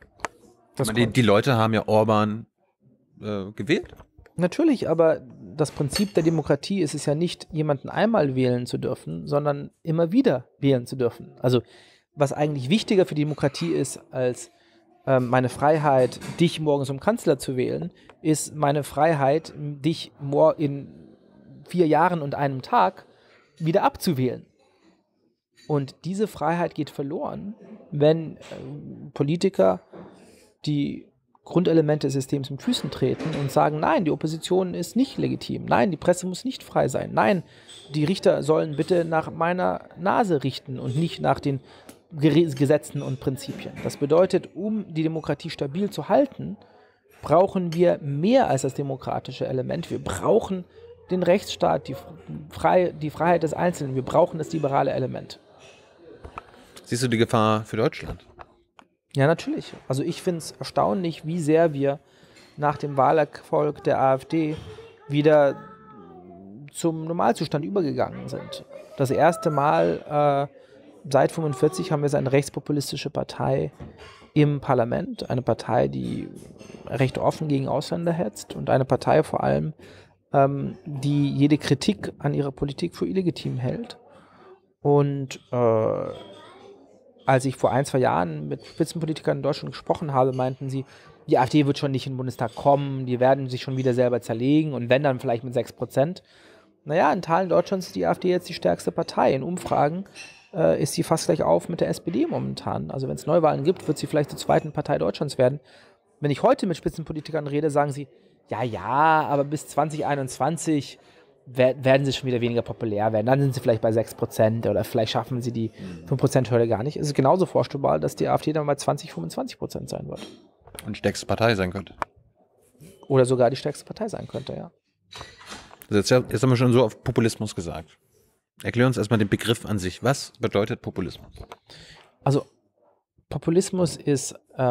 Die Leute haben ja Orbán gewählt. Natürlich, aber das Prinzip der Demokratie ist es ja nicht, jemanden einmal wählen zu dürfen, sondern immer wieder wählen zu dürfen. Also was eigentlich wichtiger für die Demokratie ist, als meine Freiheit, dich morgen zum Kanzler zu wählen, ist meine Freiheit, dich in 4 Jahren und einem Tag wieder abzuwählen. Und diese Freiheit geht verloren, wenn Politiker die Grundelemente des Systems mit Füßen treten und sagen, nein, die Opposition ist nicht legitim, nein, die Presse muss nicht frei sein, nein, die Richter sollen bitte nach meiner Nase richten und nicht nach den Gesetzen und Prinzipien. Das bedeutet, um die Demokratie stabil zu halten, brauchen wir mehr als das demokratische Element. Wir brauchen den Rechtsstaat, die Freiheit des Einzelnen, wir brauchen das liberale Element. Siehst du die Gefahr für Deutschland? Ja, natürlich. Also ich finde es erstaunlich, wie sehr wir nach dem Wahlerfolg der AfD wieder zum Normalzustand übergegangen sind. Das erste Mal seit 1945 haben wir eine rechtspopulistische Partei im Parlament, eine Partei, die recht offen gegen Ausländer hetzt und eine Partei vor allem, die jede Kritik an ihrer Politik für illegitim hält. Und als ich vor 1, 2 Jahren mit Spitzenpolitikern in Deutschland gesprochen habe, meinten sie, die AfD wird schon nicht in den Bundestag kommen, die werden sich schon wieder selber zerlegen und wenn, dann vielleicht mit 6%. Naja, in Teilen Deutschlands ist die AfD jetzt die stärkste Partei. In Umfragen ist sie fast gleich auf mit der SPD momentan. Also wenn es Neuwahlen gibt, wird sie vielleicht zur zweiten Partei Deutschlands werden. Wenn ich heute mit Spitzenpolitikern rede, sagen sie, ja, aber bis 2021 werden sie schon wieder weniger populär werden. Dann sind sie vielleicht bei 6% oder vielleicht schaffen sie die 5%-Hürde gar nicht. Es ist genauso vorstellbar, dass die AfD dann bei 20-25% sein wird. Und stärkste Partei sein könnte. Oder sogar die stärkste Partei sein könnte, ja. Jetzt haben wir schon so auf Populismus gesagt. Erklär uns erstmal den Begriff an sich. Was bedeutet Populismus? Also Populismus ist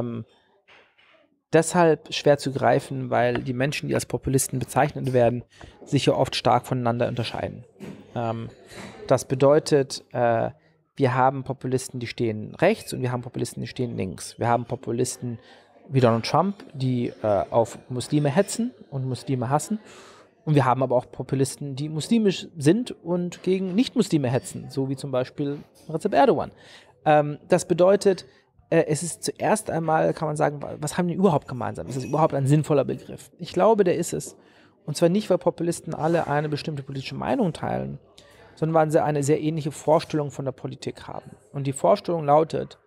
deshalb schwer zu greifen, weil die Menschen, die als Populisten bezeichnet werden, sich ja oft stark voneinander unterscheiden. Das bedeutet, wir haben Populisten, die stehen rechts und wir haben Populisten, die stehen links. Wir haben Populisten wie Donald Trump, die auf Muslime hetzen und Muslime hassen. Und wir haben aber auch Populisten, die muslimisch sind und gegen Nicht-Muslime hetzen, so wie zum Beispiel Recep Erdogan. Das bedeutet, es ist zuerst einmal, kann man sagen, was haben die überhaupt gemeinsam? Ist das überhaupt ein sinnvoller Begriff? Ich glaube, der ist es. Und zwar nicht, weil Populisten alle eine bestimmte politische Meinung teilen, sondern weil sie eine sehr ähnliche Vorstellung von der Politik haben. Und die Vorstellung lautet,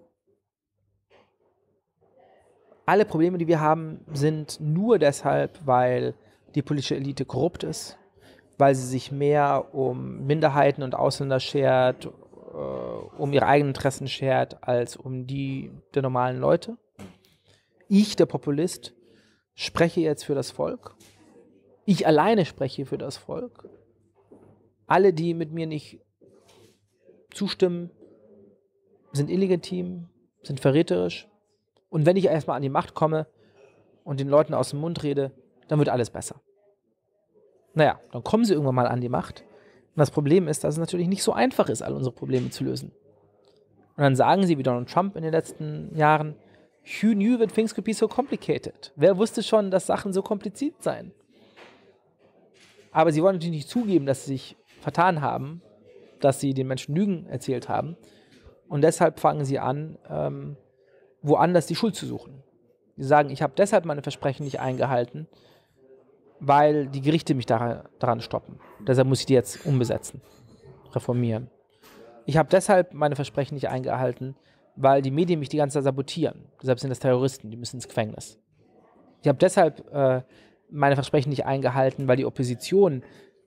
alle Probleme, die wir haben, sind nur deshalb, weil die politische Elite korrupt ist, weil sie sich mehr um Minderheiten und Ausländer schert, um ihre eigenen Interessen schert, als um die der normalen Leute. Ich, der Populist, spreche jetzt für das Volk. Ich alleine spreche für das Volk. Alle, die mit mir nicht zustimmen, sind illegitim, sind verräterisch. Und wenn ich erstmal an die Macht komme und den Leuten aus dem Mund rede, dann wird alles besser. Naja, dann kommen sie irgendwann mal an die Macht. Und das Problem ist, dass es natürlich nicht so einfach ist, all unsere Probleme zu lösen. Und dann sagen sie, wie Donald Trump in den letzten Jahren, who knew that things could be so complicated? Wer wusste schon, dass Sachen so kompliziert seien? Aber sie wollen natürlich nicht zugeben, dass sie sich vertan haben, dass sie den Menschen Lügen erzählt haben. Und deshalb fangen sie an, woanders die Schuld zu suchen. Sie sagen, ich habe deshalb meine Versprechen nicht eingehalten, weil die Gerichte mich daran stoppen. Deshalb muss ich die jetzt umbesetzen, reformieren. Ich habe deshalb meine Versprechen nicht eingehalten, weil die Medien mich die ganze Zeit sabotieren. Deshalb sind das Terroristen, die müssen ins Gefängnis. Ich habe deshalb meine Versprechen nicht eingehalten, weil die Opposition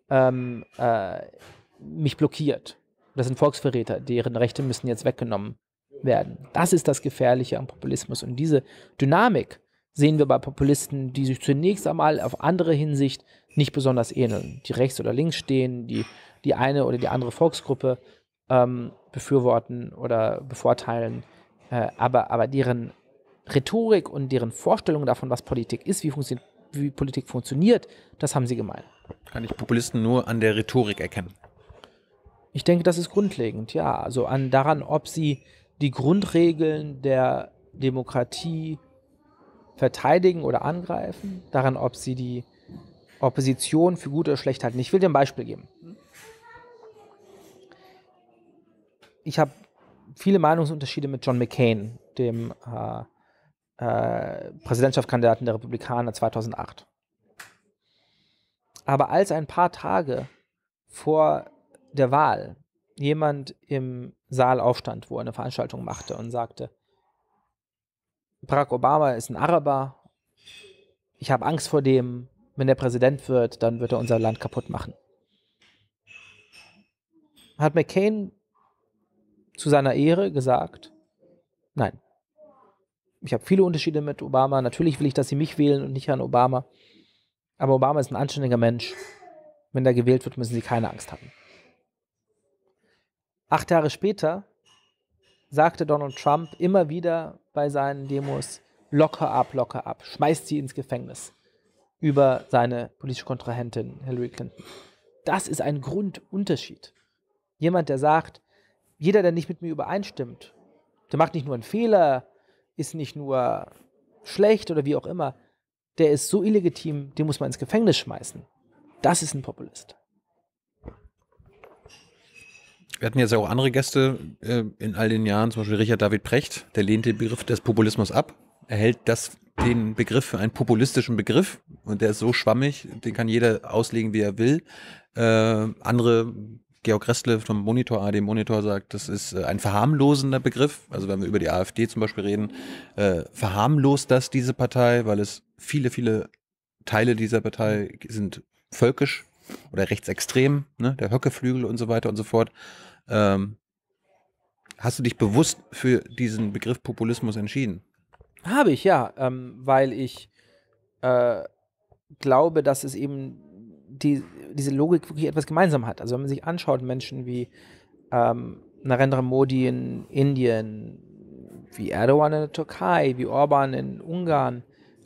mich blockiert. Das sind Volksverräter, deren Rechte müssen jetzt weggenommen werden. Das ist das Gefährliche am Populismus. Und diese Dynamik sehen wir bei Populisten, die sich zunächst einmal auf andere Hinsicht nicht besonders ähneln. Die rechts oder links stehen, die eine oder die andere Volksgruppe befürworten oder bevorteilen, aber deren Rhetorik und deren Vorstellung davon, was Politik ist, wie Politik funktioniert, das haben sie gemein. Kann ich Populisten nur an der Rhetorik erkennen? Ich denke, das ist grundlegend, ja. Also daran, ob sie die Grundregeln der Demokratie verteidigen oder angreifen, daran, ob sie die Opposition für gut oder schlecht halten. Ich will dir ein Beispiel geben. Ich habe viele Meinungsunterschiede mit John McCain, dem Präsidentschaftskandidaten der Republikaner 2008. Aber als ein paar Tage vor der Wahl jemand im Saal aufstand, wo er eine Veranstaltung machte und sagte, Barack Obama ist ein Araber, ich habe Angst vor dem, wenn er Präsident wird, dann wird er unser Land kaputt machen. Hat McCain zu seiner Ehre gesagt, nein, ich habe viele Unterschiede mit Obama, natürlich will ich, dass sie mich wählen und nicht Herrn Obama, aber Obama ist ein anständiger Mensch. Wenn er gewählt wird, müssen sie keine Angst haben. 8 Jahre später sagte Donald Trump immer wieder bei seinen Demos, locker ab, schmeißt sie ins Gefängnis über seine politische Kontrahentin Hillary Clinton. Das ist ein Grundunterschied. Jemand, der sagt, jeder, der nicht mit mir übereinstimmt, der macht nicht nur einen Fehler, ist nicht nur schlecht oder wie auch immer, der ist so illegitim, den muss man ins Gefängnis schmeißen. Das ist ein Populist. Wir hatten jetzt auch andere Gäste in all den Jahren, zum Beispiel Richard David Precht, der lehnt den Begriff des Populismus ab. Er hält den Begriff für einen populistischen Begriff und der ist so schwammig, den kann jeder auslegen, wie er will. Andere, Georg Restle vom Monitor, ARD Monitor, sagt, das ist ein verharmlosender Begriff. Also wenn wir über die AfD zum Beispiel reden, verharmlost das diese Partei, weil es viele, viele Teile dieser Partei sind völkisch oder rechtsextrem, ne? Der Höckeflügel und so weiter und so fort. Hast du dich bewusst für diesen Begriff Populismus entschieden? Habe ich, ja, weil ich glaube, dass es eben diese Logik wirklich etwas gemeinsam hat. Also wenn man sich anschaut, Menschen wie Narendra Modi in Indien, wie Erdogan in der Türkei, wie Orban in Ungarn,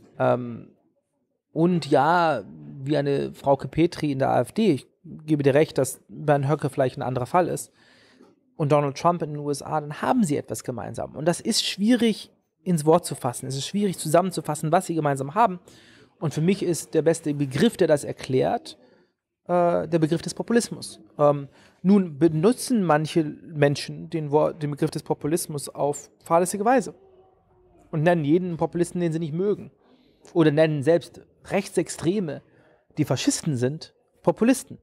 und ja, wie eine Frauke Petry in der AfD, ich gebe dir recht, dass Bernd Höcke vielleicht ein anderer Fall ist, und Donald Trump in den USA, dann haben sie etwas gemeinsam. Und das ist schwierig ins Wort zu fassen. Es ist schwierig zusammenzufassen, was sie gemeinsam haben. Und für mich ist der beste Begriff, der das erklärt, der Begriff des Populismus. Nun benutzen manche Menschen den Begriff des Populismus auf fahrlässige Weise und nennen jeden Populisten, den sie nicht mögen. Oder nennen selbst Rechtsextreme, die Faschisten sind, Populisten.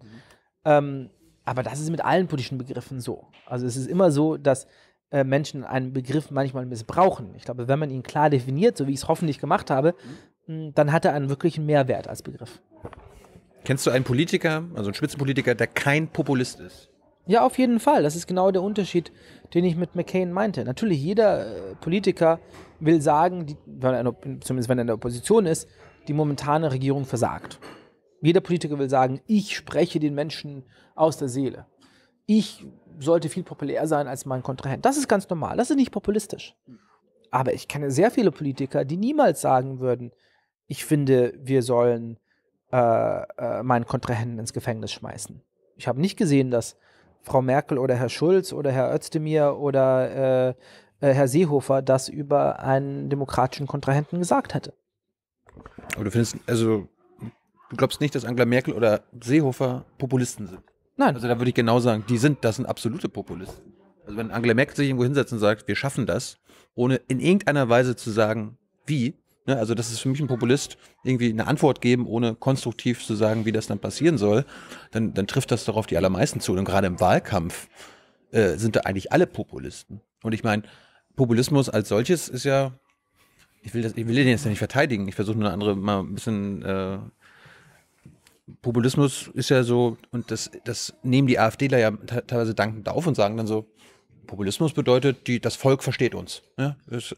Aber das ist mit allen politischen Begriffen so. Also es ist immer so, dass Menschen einen Begriff manchmal missbrauchen. Ich glaube, wenn man ihn klar definiert, so wie ich es hoffentlich gemacht habe, dann hat er einen wirklichen Mehrwert als Begriff. Kennst du einen Politiker, also einen Spitzenpolitiker, der kein Populist ist? Ja, auf jeden Fall. Das ist genau der Unterschied, den ich mit McCain meinte. Natürlich, jeder Politiker will sagen, zumindest wenn er in der Opposition ist, die momentane Regierung versagt. Jeder Politiker will sagen, ich spreche den Menschen aus der Seele. Ich sollte viel populärer sein als mein Kontrahent. Das ist ganz normal, das ist nicht populistisch. Aber ich kenne sehr viele Politiker, die niemals sagen würden, ich finde, wir sollen meinen Kontrahenten ins Gefängnis schmeißen. Ich habe nicht gesehen, dass Frau Merkel oder Herr Schulz oder Herr Özdemir oder Herr Seehofer das über einen demokratischen Kontrahenten gesagt hätte. Aber du findest, also du glaubst nicht, dass Angela Merkel oder Seehofer Populisten sind? Nein. Also da würde ich genau sagen, das sind absolute Populisten. Also wenn Angela Merkel sich irgendwo hinsetzt und sagt, wir schaffen das, ohne in irgendeiner Weise zu sagen, wie, ne, also das ist für mich ein Populist, irgendwie eine Antwort geben, ohne konstruktiv zu sagen, wie das dann passieren soll, dann trifft das doch auf die allermeisten zu. Und gerade im Wahlkampf sind da eigentlich alle Populisten. Und ich meine, Populismus als solches ist ja, ich will den jetzt ja nicht verteidigen, ich versuche nur eine andere, mal ein bisschen Populismus ist ja so, und das nehmen die AfDler ja teilweise dankend auf und sagen dann so, Populismus bedeutet, das Volk versteht uns. Ja?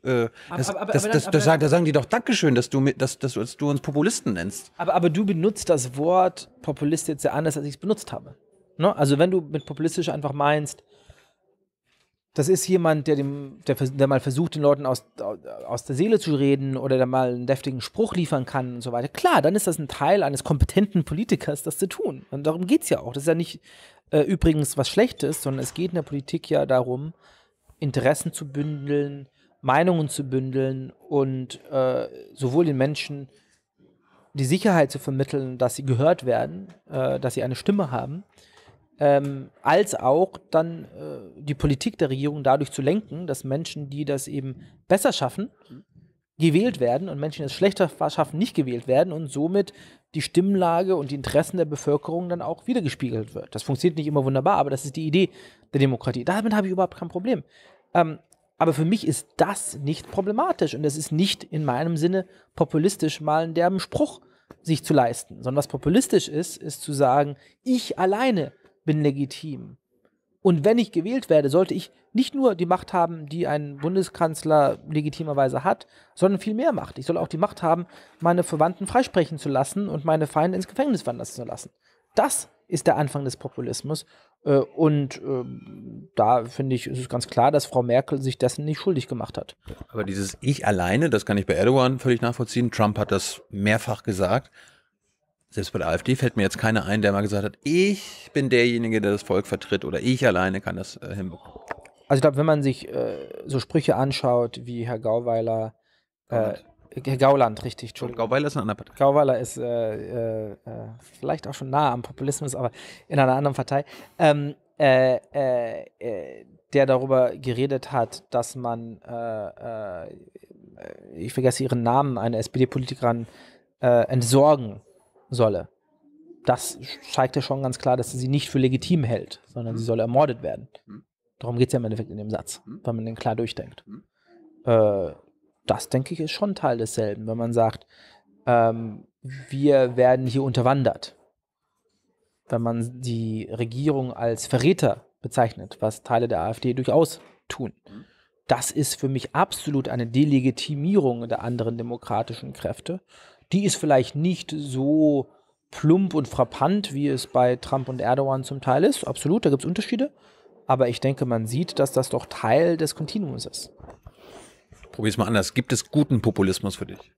Da sagen die doch Dankeschön, dass du uns Populisten nennst. Aber du benutzt das Wort Populist jetzt sehr anders, als ich es benutzt habe. Ne? Also wenn du mit populistisch einfach meinst, das ist jemand, der mal versucht, den Leuten aus der Seele zu reden oder der mal einen deftigen Spruch liefern kann und so weiter. Klar, dann ist das ein Teil eines kompetenten Politikers, das zu tun. Und darum geht es ja auch. Das ist ja nicht übrigens was Schlechtes, sondern es geht in der Politik ja darum, Interessen zu bündeln, Meinungen zu bündeln und sowohl den Menschen die Sicherheit zu vermitteln, dass sie gehört werden, dass sie eine Stimme haben, als auch dann die Politik der Regierung dadurch zu lenken, dass Menschen, die das eben besser schaffen, gewählt werden und Menschen, die es schlechter schaffen, nicht gewählt werden und somit die Stimmlage und die Interessen der Bevölkerung dann auch wiedergespiegelt wird. Das funktioniert nicht immer wunderbar, aber das ist die Idee der Demokratie. Damit habe ich überhaupt kein Problem. Aber für mich ist das nicht problematisch und es ist nicht in meinem Sinne populistisch, mal einen derben Spruch sich zu leisten, sondern was populistisch ist, ist zu sagen, ich alleine bin legitim. Und wenn ich gewählt werde, sollte ich nicht nur die Macht haben, die ein Bundeskanzler legitimerweise hat, sondern viel mehr Macht. Ich soll auch die Macht haben, meine Verwandten freisprechen zu lassen und meine Feinde ins Gefängnis wandern zu lassen. Das ist der Anfang des Populismus. Da finde ich, ist es ganz klar, dass Frau Merkel sich dessen nicht schuldig gemacht hat. Aber dieses Ich alleine, das kann ich bei Erdogan völlig nachvollziehen. Trump hat das mehrfach gesagt. Selbst bei der AfD fällt mir jetzt keiner ein, der mal gesagt hat, ich bin derjenige, der das Volk vertritt oder ich alleine kann das hinbekommen. Also ich glaube, wenn man sich so Sprüche anschaut, wie Herr Gauweiler, Herr Gauland, richtig, Entschuldigung. Gauweiler ist eine andere Partei. Gauweiler ist vielleicht auch schon nah am Populismus, aber in einer anderen Partei, der darüber geredet hat, dass man, ich vergesse ihren Namen, eine SPD-Politikerin entsorgen solle. Das zeigt ja schon ganz klar, dass sie sie nicht für legitim hält, sondern sie soll ermordet werden. Darum geht es ja im Endeffekt in dem Satz, wenn man den klar durchdenkt. Das, denke ich, ist schon Teil desselben, wenn man sagt, wir werden hier unterwandert. Wenn man die Regierung als Verräter bezeichnet, was Teile der AfD durchaus tun. Das ist für mich absolut eine Delegitimierung der anderen demokratischen Kräfte. Die ist vielleicht nicht so plump und frappant, wie es bei Trump und Erdogan zum Teil ist. Absolut, da gibt es Unterschiede. Aber ich denke, man sieht, dass das doch Teil des Kontinuums ist. Probier's mal anders. Gibt es guten Populismus für dich?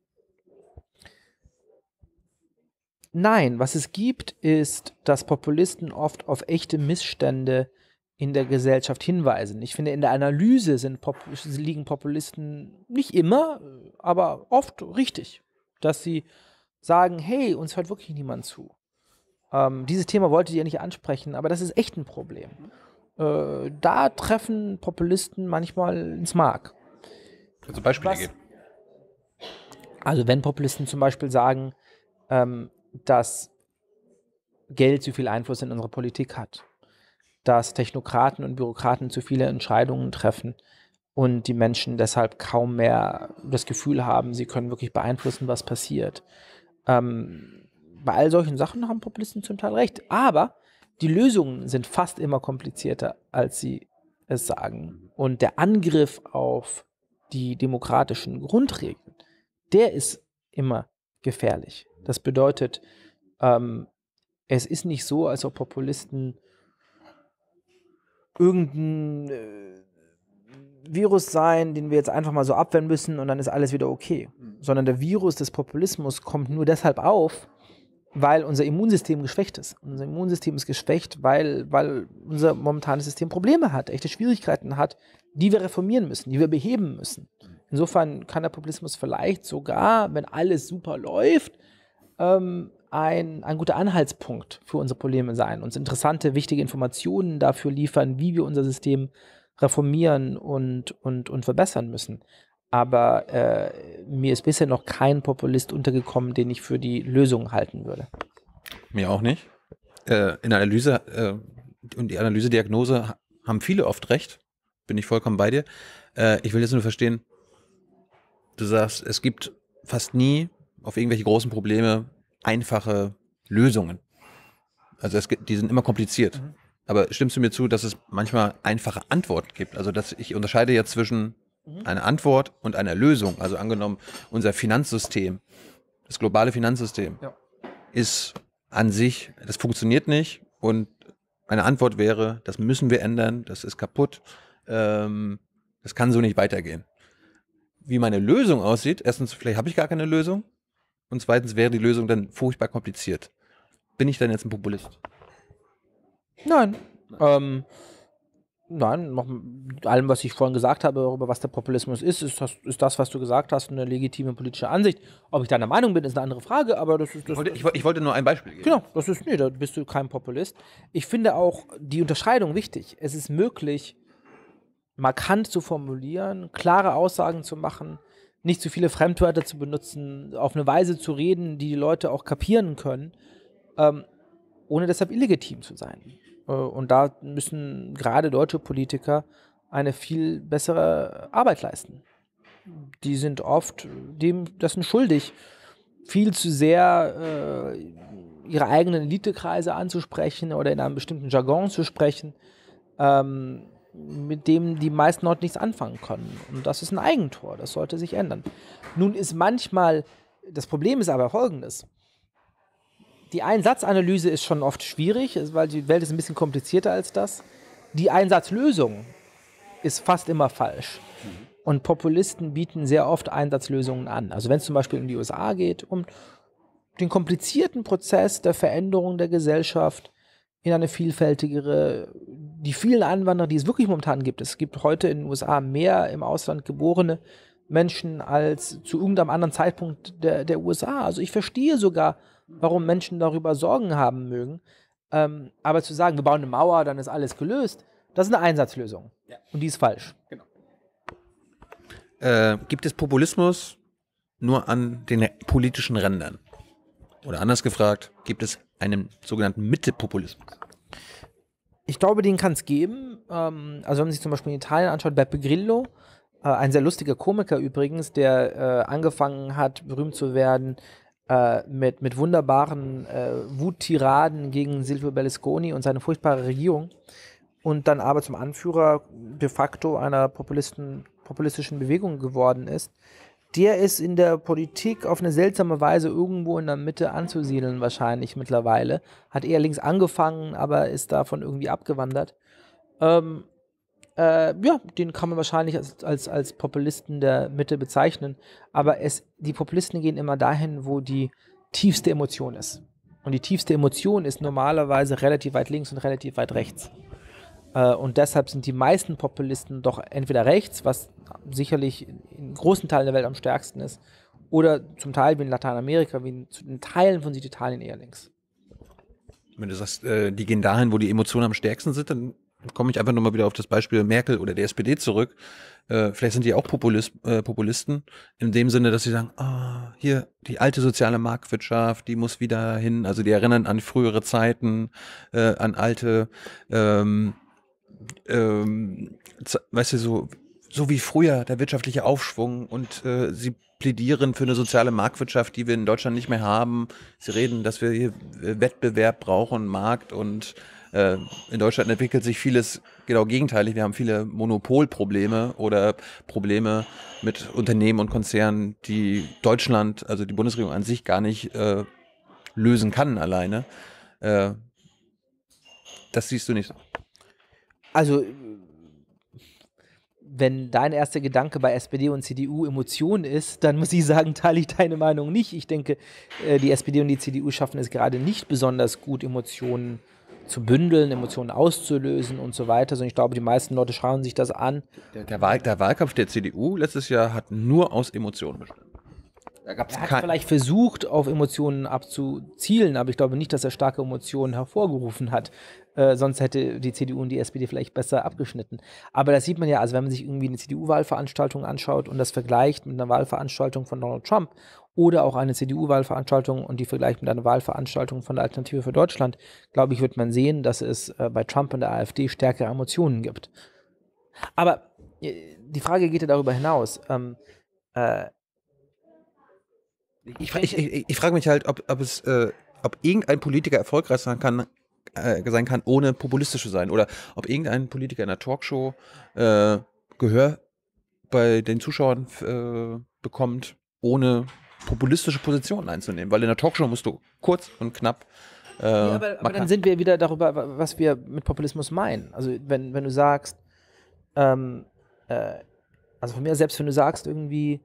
Nein, was es gibt, ist, dass Populisten oft auf echte Missstände in der Gesellschaft hinweisen. Ich finde, in der Analyse liegen Populisten nicht immer, aber oft richtig, dass sie sagen, hey, uns hört wirklich niemand zu. Dieses Thema wolltet ihr nicht ansprechen, aber das ist echt ein Problem. Da treffen Populisten manchmal ins Mark. Also Beispiele geben. Also wenn Populisten zum Beispiel sagen, dass Geld zu viel Einfluss in unserer Politik hat, dass Technokraten und Bürokraten zu viele Entscheidungen treffen und die Menschen deshalb kaum mehr das Gefühl haben, sie können wirklich beeinflussen, was passiert. Bei all solchen Sachen haben Populisten zum Teil recht, aber die Lösungen sind fast immer komplizierter, als sie es sagen. Und der Angriff auf die demokratischen Grundregeln, der ist immer gefährlich. Das bedeutet, es ist nicht so, als ob Populisten irgendein Virus seien, den wir jetzt einfach mal so abwehren müssen und dann ist alles wieder okay. Sondern der Virus des Populismus kommt nur deshalb auf, weil unser Immunsystem geschwächt ist. Unser Immunsystem ist geschwächt, weil unser momentanes System Probleme hat, echte Schwierigkeiten hat, die wir reformieren müssen, die wir beheben müssen. Insofern kann der Populismus vielleicht sogar, wenn alles super läuft, ein guter Anhaltspunkt für unsere Probleme sein, uns interessante, wichtige Informationen dafür liefern, wie wir unser System reformieren und verbessern müssen. Aber mir ist bisher noch kein Populist untergekommen, den ich für die Lösung halten würde. Mir auch nicht. In der Analyse und die Analysediagnose haben viele oft recht. Bin ich vollkommen bei dir. Ich will jetzt nur verstehen, du sagst, es gibt fast nie auf irgendwelche großen Probleme einfache Lösungen. Also die sind immer kompliziert. Mhm. Aber stimmst du mir zu, dass es manchmal einfache Antworten gibt? Also dass ich unterscheide jetzt zwischen einer Antwort und einer Lösung. Also angenommen, unser Finanzsystem, das globale Finanzsystem, ist an sich, das funktioniert nicht und eine Antwort wäre, das müssen wir ändern, das ist kaputt, das kann so nicht weitergehen. Wie meine Lösung aussieht, erstens, vielleicht habe ich gar keine Lösung und zweitens wäre die Lösung dann furchtbar kompliziert. Bin ich dann jetzt ein Populist? Nein. Nein, mit allem, was ich vorhin gesagt habe, darüber, was der Populismus ist das, was du gesagt hast, eine legitime politische Ansicht. Ob ich deiner Meinung bin, ist eine andere Frage, aber das ist... Ich wollte nur ein Beispiel geben. Genau, da bist du kein Populist. Ich finde auch die Unterscheidung wichtig. Es ist möglich, markant zu formulieren, klare Aussagen zu machen, nicht zu viele Fremdwörter zu benutzen, auf eine Weise zu reden, die Leute auch kapieren können, ohne deshalb illegitim zu sein. Und da müssen gerade deutsche Politiker eine viel bessere Arbeit leisten. Die sind oft dessen schuldig, viel zu sehr ihre eigenen Elitekreise anzusprechen oder in einem bestimmten Jargon zu sprechen, mit dem die meisten Leute nichts anfangen können. Und das ist ein Eigentor, das sollte sich ändern. Nun ist manchmal, das Problem ist aber folgendes: Die Einsatzanalyse ist schon oft schwierig, weil die Welt ist ein bisschen komplizierter als das. Die Einsatzlösung ist fast immer falsch. Und Populisten bieten sehr oft Einsatzlösungen an. Also wenn es zum Beispiel um die USA geht, um den komplizierten Prozess der Veränderung der Gesellschaft in eine vielfältigere, die vielen Einwanderer, die es wirklich momentan gibt. Es gibt heute in den USA mehr im Ausland geborene Menschen als zu irgendeinem anderen Zeitpunkt der USA. Also ich verstehe sogar, warum Menschen darüber Sorgen haben mögen. Aber zu sagen, wir bauen eine Mauer, dann ist alles gelöst, das ist eine Einsatzlösung. Ja. Und die ist falsch. Genau. Gibt es Populismus nur an den politischen Rändern? Oder anders gefragt, gibt es einen sogenannten Mitte-Populismus? Ich glaube, den kann es geben. Also wenn man sich zum Beispiel in Italien anschaut, Beppe Grillo, ein sehr lustiger Komiker übrigens, der angefangen hat, berühmt zu werden, mit wunderbaren Wuttiraden gegen Silvio Berlusconi und seine furchtbare Regierung und dann aber zum Anführer de facto einer populistischen Bewegung geworden ist, Der ist in der Politik auf eine seltsame Weise irgendwo in der Mitte anzusiedeln, wahrscheinlich mittlerweile. Hat eher links angefangen, aber ist davon irgendwie abgewandert. Ähm, ja, den kann man wahrscheinlich als Populisten der Mitte bezeichnen. Aber die Populisten gehen immer dahin, wo die tiefste Emotion ist. Und die tiefste Emotion ist normalerweise relativ weit links und relativ weit rechts. Und deshalb sind die meisten Populisten doch entweder rechts, was sicherlich in großen Teilen der Welt am stärksten ist, oder zum Teil wie in Lateinamerika, wie in Teilen von Süditalien eher links. Wenn du sagst, die gehen dahin, wo die Emotionen am stärksten sind, dann komme ich einfach nochmal wieder auf das Beispiel Merkel oder der SPD zurück. Vielleicht sind die auch Populisten, in dem Sinne, dass sie sagen, hier, die alte soziale Marktwirtschaft, die muss wieder hin, also die erinnern an frühere Zeiten, an alte, weißt du, so wie früher der wirtschaftliche Aufschwung und sie plädieren für eine soziale Marktwirtschaft, die wir in Deutschland nicht mehr haben. Sie reden, dass wir hier Wettbewerb brauchen, Markt und in Deutschland entwickelt sich vieles genau gegenteilig. Wir haben viele Monopolprobleme oder Probleme mit Unternehmen und Konzernen, die Deutschland, also die Bundesregierung an sich gar nicht lösen kann alleine. Das siehst du nicht so. Also, wenn dein erster Gedanke bei SPD und CDU Emotion ist, dann muss ich sagen, teile ich deine Meinung nicht. Ich denke, die SPD und die CDU schaffen es gerade nicht besonders gut, Emotionen zu bündeln, Emotionen auszulösen und so weiter. Also ich glaube, die meisten Leute schauen sich das an. Der Wahlkampf der CDU letztes Jahr hat nur aus Emotionen bestanden. Er hat vielleicht versucht, auf Emotionen abzuzielen, aber ich glaube nicht, dass er starke Emotionen hervorgerufen hat. Sonst hätte die CDU und die SPD vielleicht besser abgeschnitten. Aber das sieht man ja, also wenn man sich irgendwie eine CDU-Wahlveranstaltung anschaut und das vergleicht mit einer Wahlveranstaltung von Donald Trump oder auch eine CDU-Wahlveranstaltung und die vergleicht mit einer Wahlveranstaltung von der Alternative für Deutschland, glaube ich, wird man sehen, dass es bei Trump und der AfD stärkere Emotionen gibt. Aber die Frage geht ja darüber hinaus. Ich frage mich halt, ob irgendein Politiker erfolgreich sein kann, ohne populistisch zu sein. Oder ob irgendein Politiker in einer Talkshow Gehör bei den Zuschauern bekommt, ohne populistische Positionen einzunehmen. Weil in der Talkshow musst du kurz und knapp. Ja, aber dann sind wir wieder darüber, was wir mit Populismus meinen. Also wenn du sagst, also von mir selbst, wenn du sagst irgendwie,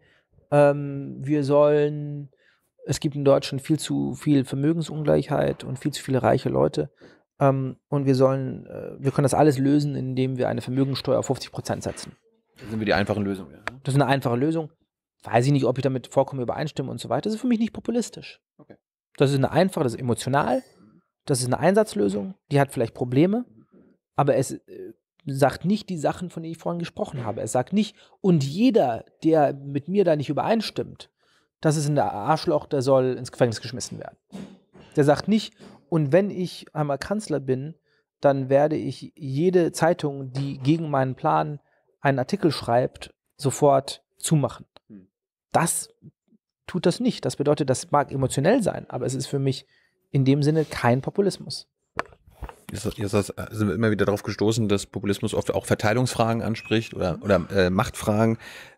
es gibt in Deutschland viel zu viel Vermögensungleichheit und viel zu viele reiche Leute. Und wir können das alles lösen, indem wir eine Vermögensteuer auf 50% setzen. Das sind wir die einfachen Lösungen. Ja. Das ist eine einfache Lösung. Weiß ich nicht, ob ich damit vollkommen übereinstimme und so weiter. Das ist für mich nicht populistisch. Okay. Das ist eine einfache, das ist emotional. Das ist eine Einsatzlösung. Die hat vielleicht Probleme, aber es sagt nicht die Sachen, von denen ich vorhin gesprochen habe. Es sagt nicht, und jeder, der mit mir da nicht übereinstimmt, das ist ein Arschloch, der soll ins Gefängnis geschmissen werden. Der sagt nicht, und wenn ich einmal Kanzler bin, dann werde ich jede Zeitung, die gegen meinen Plan einen Artikel schreibt, sofort zumachen. Das tut das nicht. Das bedeutet, das mag emotionell sein, aber es ist für mich in dem Sinne kein Populismus. Sind wir immer wieder darauf gestoßen, dass Populismus oft auch Verteilungsfragen anspricht oder Machtfragen.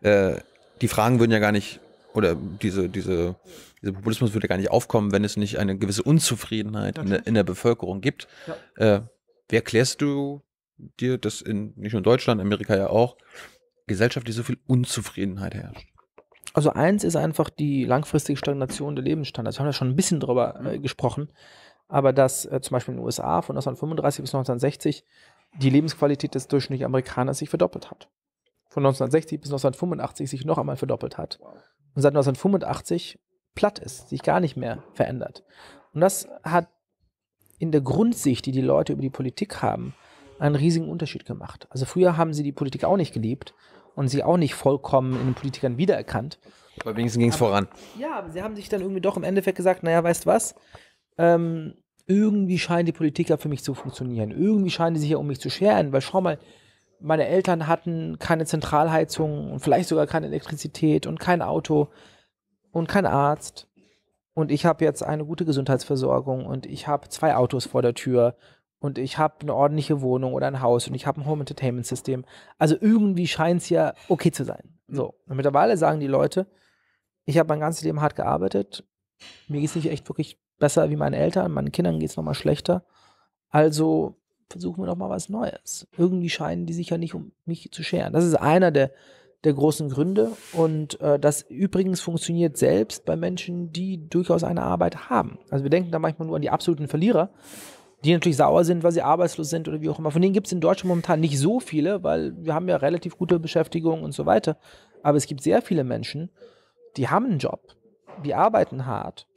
Die Fragen würden ja gar nicht, oder dieser Populismus würde gar nicht aufkommen, wenn es nicht eine gewisse Unzufriedenheit in der Bevölkerung gibt. Ja. Wie erklärst du dir, dass nicht nur in Deutschland, Amerika ja auch, gesellschaftlich so viel Unzufriedenheit herrscht? Also eins ist einfach die langfristige Stagnation der Lebensstandards. Wir haben ja schon ein bisschen drüber gesprochen, aber dass zum Beispiel in den USA von 1935 bis 1960 die Lebensqualität des durchschnittlichen Amerikaners sich verdoppelt hat. Von 1960 bis 1985 sich noch einmal verdoppelt hat. Und seit 1985 platt ist, sich gar nicht mehr verändert. Und das hat in der Grundsicht, die die Leute über die Politik haben, einen riesigen Unterschied gemacht. Also früher haben sie die Politik auch nicht geliebt und sie auch nicht vollkommen in den Politikern wiedererkannt. Aber wenigstens ging es voran. Ja, aber sie haben sich dann irgendwie doch im Endeffekt gesagt, naja, weißt du was, irgendwie scheinen die Politiker für mich zu funktionieren. Irgendwie scheinen die sich ja um mich zu scheren, weil schau mal, meine Eltern hatten keine Zentralheizung und vielleicht sogar keine Elektrizität und kein Auto und kein Arzt. Und ich habe jetzt eine gute Gesundheitsversorgung und ich habe 2 Autos vor der Tür und ich habe eine ordentliche Wohnung oder ein Haus und ich habe ein Home-Entertainment-System. Also irgendwie scheint es ja okay zu sein. So. Und mittlerweile sagen die Leute, ich habe mein ganzes Leben hart gearbeitet. Mir geht es nicht echt wirklich besser wie meinen Eltern. Meinen Kindern geht es nochmal schlechter. Also versuchen wir doch mal was Neues. Irgendwie scheinen die sich ja nicht um mich zu scheren. Das ist einer der großen Gründe. Und das übrigens funktioniert selbst bei Menschen, die durchaus eine Arbeit haben. Also wir denken da manchmal nur an die absoluten Verlierer, die natürlich sauer sind, weil sie arbeitslos sind oder wie auch immer. Von denen gibt es in Deutschland momentan nicht so viele, weil wir haben ja relativ gute Beschäftigung und so weiter. Aber es gibt sehr viele Menschen, die haben einen Job, die arbeiten hart,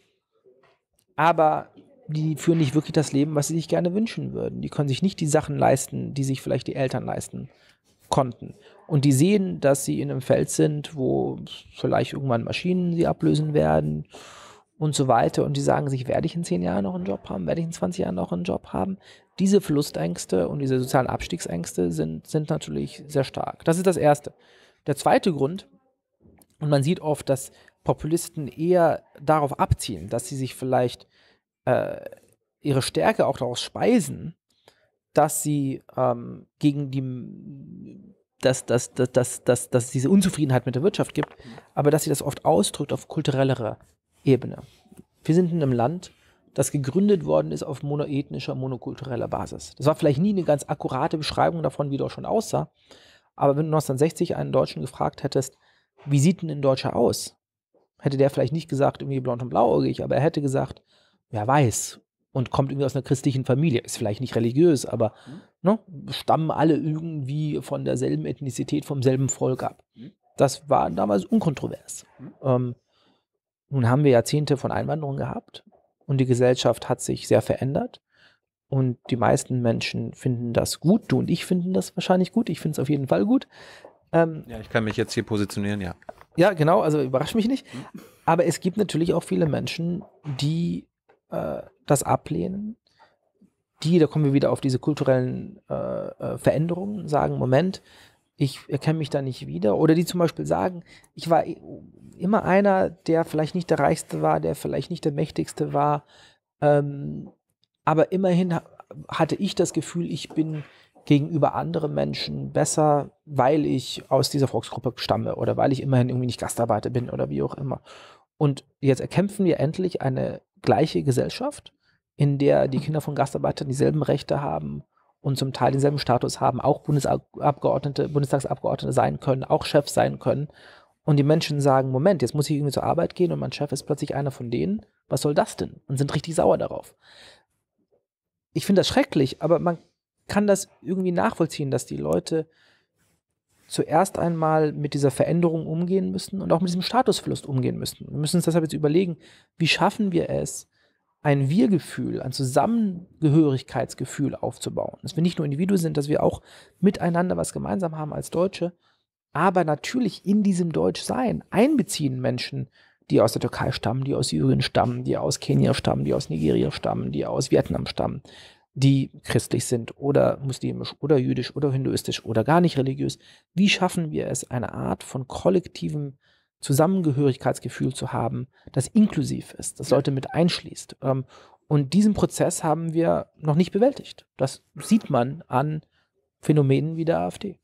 aber die führen nicht wirklich das Leben, was sie sich gerne wünschen würden. Die können sich nicht die Sachen leisten, die sich vielleicht die Eltern leisten konnten. Und die sehen, dass sie in einem Feld sind, wo vielleicht irgendwann Maschinen sie ablösen werden und so weiter. Und die sagen sich, werde ich in 10 Jahren noch einen Job haben? Werde ich in 20 Jahren noch einen Job haben? Diese Verlustängste und diese sozialen Abstiegsängste sind natürlich sehr stark. Das ist das Erste. Der zweite Grund, und man sieht oft, dass Populisten eher darauf abzielen, dass sie sich vielleicht ihre Stärke auch daraus speisen, dass sie gegen die, dass es diese Unzufriedenheit mit der Wirtschaft gibt, aber dass sie das oft ausdrückt auf kulturellerer Ebene. Wir sind in einem Land, das gegründet worden ist auf monoethnischer, monokultureller Basis. Das war vielleicht nie eine ganz akkurate Beschreibung davon, wie dort schon aussah, aber wenn du 1960 einen Deutschen gefragt hättest, wie sieht denn ein Deutscher aus? Hätte der vielleicht nicht gesagt, irgendwie blond und blauäugig, aber er hätte gesagt, ja, weiß und kommt irgendwie aus einer christlichen Familie. Ist vielleicht nicht religiös, aber ne, stammen alle irgendwie von derselben Ethnizität, vom selben Volk ab. Das war damals unkontrovers. Nun haben wir Jahrzehnte von Einwanderung gehabt und die Gesellschaft hat sich sehr verändert. Und die meisten Menschen finden das gut. Du und ich finden das wahrscheinlich gut. Ich finde es auf jeden Fall gut. Ja, ich kann mich jetzt hier positionieren, ja. Ja, genau, also überrascht mich nicht. Aber es gibt natürlich auch viele Menschen, die das ablehnen. Da kommen wir wieder auf diese kulturellen Veränderungen, sagen, Moment, ich erkenne mich da nicht wieder. Oder die zum Beispiel sagen, ich war immer einer, der vielleicht nicht der Reichste war, der vielleicht nicht der Mächtigste war, aber immerhin hatte ich das Gefühl, ich bin gegenüber anderen Menschen besser, weil ich aus dieser Volksgruppe stamme oder weil ich immerhin irgendwie nicht Gastarbeiter bin oder wie auch immer. Und jetzt erkämpfen wir endlich eine gleiche Gesellschaft, in der die Kinder von Gastarbeitern dieselben Rechte haben und zum Teil denselben Status haben, auch Bundestagsabgeordnete sein können, auch Chefs sein können. Und die Menschen sagen, Moment, jetzt muss ich irgendwie zur Arbeit gehen und mein Chef ist plötzlich einer von denen. Was soll das denn? Und sind richtig sauer darauf. Ich finde das schrecklich, aber man kann das irgendwie nachvollziehen, dass die Leute zuerst einmal mit dieser Veränderung umgehen müssen und auch mit diesem Statusverlust umgehen müssen. Wir müssen uns deshalb jetzt überlegen, wie schaffen wir es, ein Wir-Gefühl, ein Zusammengehörigkeitsgefühl aufzubauen. Dass wir nicht nur Individuen sind, dass wir auch miteinander was gemeinsam haben als Deutsche, aber natürlich in diesem Deutschsein einbeziehen Menschen, die aus der Türkei stammen, die aus Syrien stammen, die aus Kenia stammen, die aus Nigeria stammen, die aus Vietnam stammen, die christlich sind oder muslimisch oder jüdisch oder hinduistisch oder gar nicht religiös. Wie schaffen wir es, eine Art von kollektivem Zusammengehörigkeitsgefühl zu haben, das inklusiv ist, das Leute mit einschließt? Und diesen Prozess haben wir noch nicht bewältigt. Das sieht man an Phänomenen wie der AfD.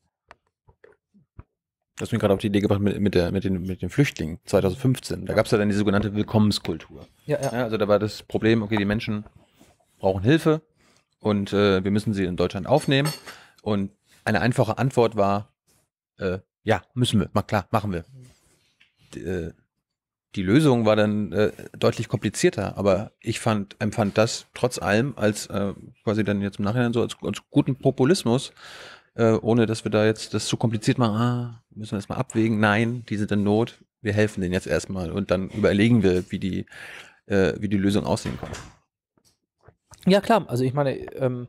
Du hast mich gerade auf die Idee gebracht mit den Flüchtlingen 2015. Da gab es ja dann die sogenannte Willkommenskultur. Ja. Also da war das Problem, okay, die Menschen brauchen Hilfe und wir müssen sie in Deutschland aufnehmen. Und eine einfache Antwort war, ja, müssen wir, klar, machen wir. Die Lösung war dann deutlich komplizierter, aber ich empfand das trotz allem als quasi dann jetzt im Nachhinein so als guten Populismus, ohne dass wir da jetzt das zu kompliziert machen, müssen wir das mal abwägen. Nein, die sind in Not, wir helfen denen jetzt erstmal und dann überlegen wir, wie die Lösung aussehen kann. Ja, klar, also ich meine,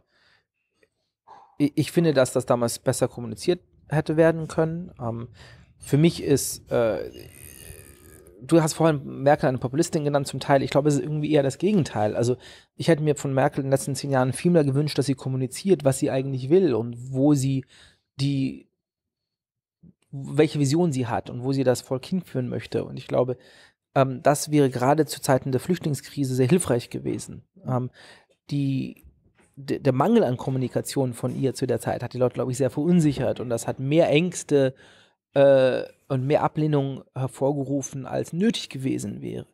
ich finde, dass das damals besser kommuniziert hätte werden können. Für mich ist, du hast vorhin Merkel eine Populistin genannt zum Teil, ich glaube, es ist irgendwie eher das Gegenteil. Also ich hätte mir von Merkel in den letzten 10 Jahren viel mehr gewünscht, dass sie kommuniziert, was sie eigentlich will und welche Vision sie hat und wo sie das Volk hinführen möchte. Und ich glaube, das wäre gerade zu Zeiten der Flüchtlingskrise sehr hilfreich gewesen. Der Mangel an Kommunikation von ihr zu der Zeit hat die Leute, glaube ich, sehr verunsichert und das hat mehr Ängste und mehr Ablehnung hervorgerufen, als nötig gewesen wäre.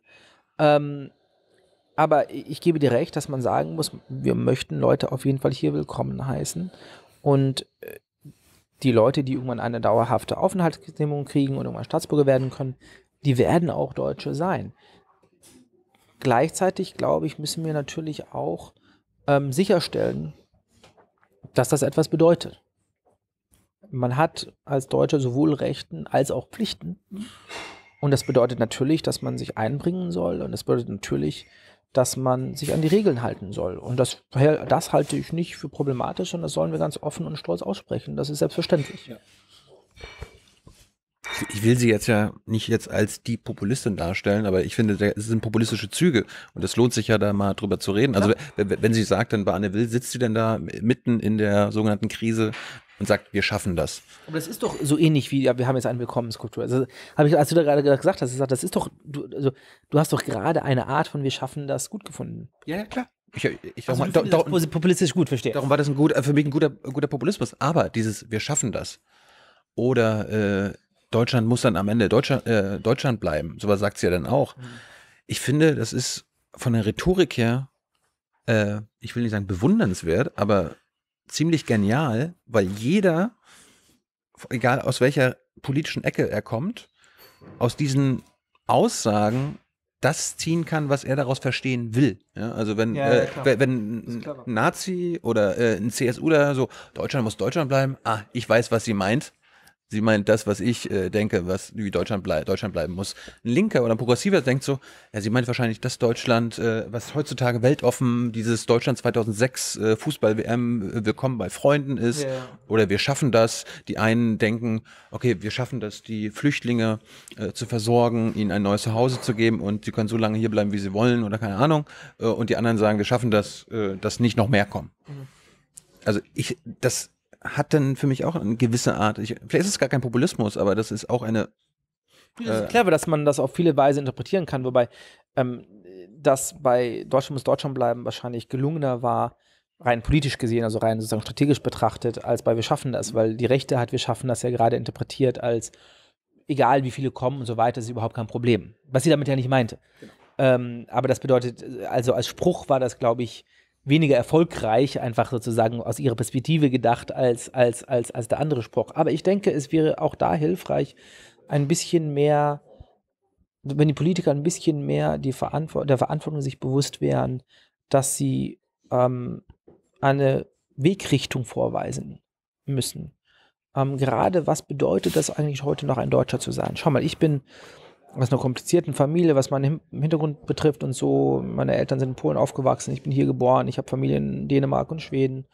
Aber ich gebe dir recht, dass man sagen muss, wir möchten Leute auf jeden Fall hier willkommen heißen. Und die Leute, die irgendwann eine dauerhafte Aufenthaltsgenehmigung kriegen und irgendwann Staatsbürger werden können, die werden auch Deutsche sein. Gleichzeitig, glaube ich, müssen wir natürlich auch sicherstellen, dass das etwas bedeutet. Man hat als Deutscher sowohl Rechten als auch Pflichten. Und das bedeutet natürlich, dass man sich einbringen soll. Und das bedeutet natürlich, dass man sich an die Regeln halten soll. Und das halte ich nicht für problematisch, und das sollen wir ganz offen und stolz aussprechen. Das ist selbstverständlich. Ja. Ich will sie jetzt ja nicht jetzt als die Populistin darstellen, aber ich finde, es sind populistische Züge und es lohnt sich ja da mal drüber zu reden. Also wenn sie sagt, dann bei Anne Will, sitzt sie denn da mitten in der sogenannten Krise und sagt, wir schaffen das. Aber das ist doch so ähnlich wie, ja, wir haben jetzt eine Willkommenskultur. Also habe ich, als du da gerade gesagt hast, gesagt, das ist doch, du hast doch gerade eine Art von wir schaffen das gut gefunden. Ja, klar. Populistisch gut, verstehe. Darum war das für mich ein guter Populismus. Aber dieses wir schaffen das oder Deutschland muss dann am Ende Deutschland bleiben. Sowas sagt sie ja dann auch. Ich finde, das ist von der Rhetorik her, ich will nicht sagen bewundernswert, aber ziemlich genial, weil jeder, egal aus welcher politischen Ecke er kommt, aus diesen Aussagen das ziehen kann, was er daraus verstehen will. Ja, also wenn ein Nazi oder ein CSUler so, Deutschland muss Deutschland bleiben, ich weiß, was sie meint. Sie meint das, was ich denke, wie Deutschland bleiben muss. Ein Linker oder ein Progressiver denkt so, ja, sie meint wahrscheinlich das Deutschland, was heutzutage weltoffen, dieses Deutschland 2006 Fußball-WM willkommen bei Freunden ist. Yeah. Oder wir schaffen das. Die einen denken, okay, wir schaffen das, die Flüchtlinge zu versorgen, ihnen ein neues Zuhause zu geben und sie können so lange hier bleiben, wie sie wollen oder keine Ahnung. Und die anderen sagen, wir schaffen das, dass nicht noch mehr kommen. Also das hat dann für mich auch eine gewisse Art, vielleicht ist es gar kein Populismus, aber das ist auch eine... Das ist clever, dass man das auf viele Weise interpretieren kann, wobei das bei Deutschland muss Deutschland bleiben wahrscheinlich gelungener war, rein politisch gesehen, also rein sozusagen strategisch betrachtet, als bei wir schaffen das, weil die Rechte hat wir schaffen das ja gerade interpretiert als egal wie viele kommen und so weiter, ist überhaupt kein Problem. Was sie damit ja nicht meinte. Genau. Aber das bedeutet, also als Spruch war das, glaube ich, weniger erfolgreich, einfach sozusagen aus ihrer Perspektive gedacht, als der andere Spruch. Aber ich denke, es wäre auch da hilfreich, ein bisschen mehr, wenn die Politiker ein bisschen mehr der Verantwortung sich bewusst wären, dass sie eine Wegrichtung vorweisen müssen. Gerade was bedeutet das eigentlich heute noch ein Deutscher zu sein? Schau mal, ich bin aus einer komplizierten Familie, was meinen Hintergrund betrifft und so. Meine Eltern sind in Polen aufgewachsen, ich bin hier geboren, ich habe Familie in Dänemark und Schweden.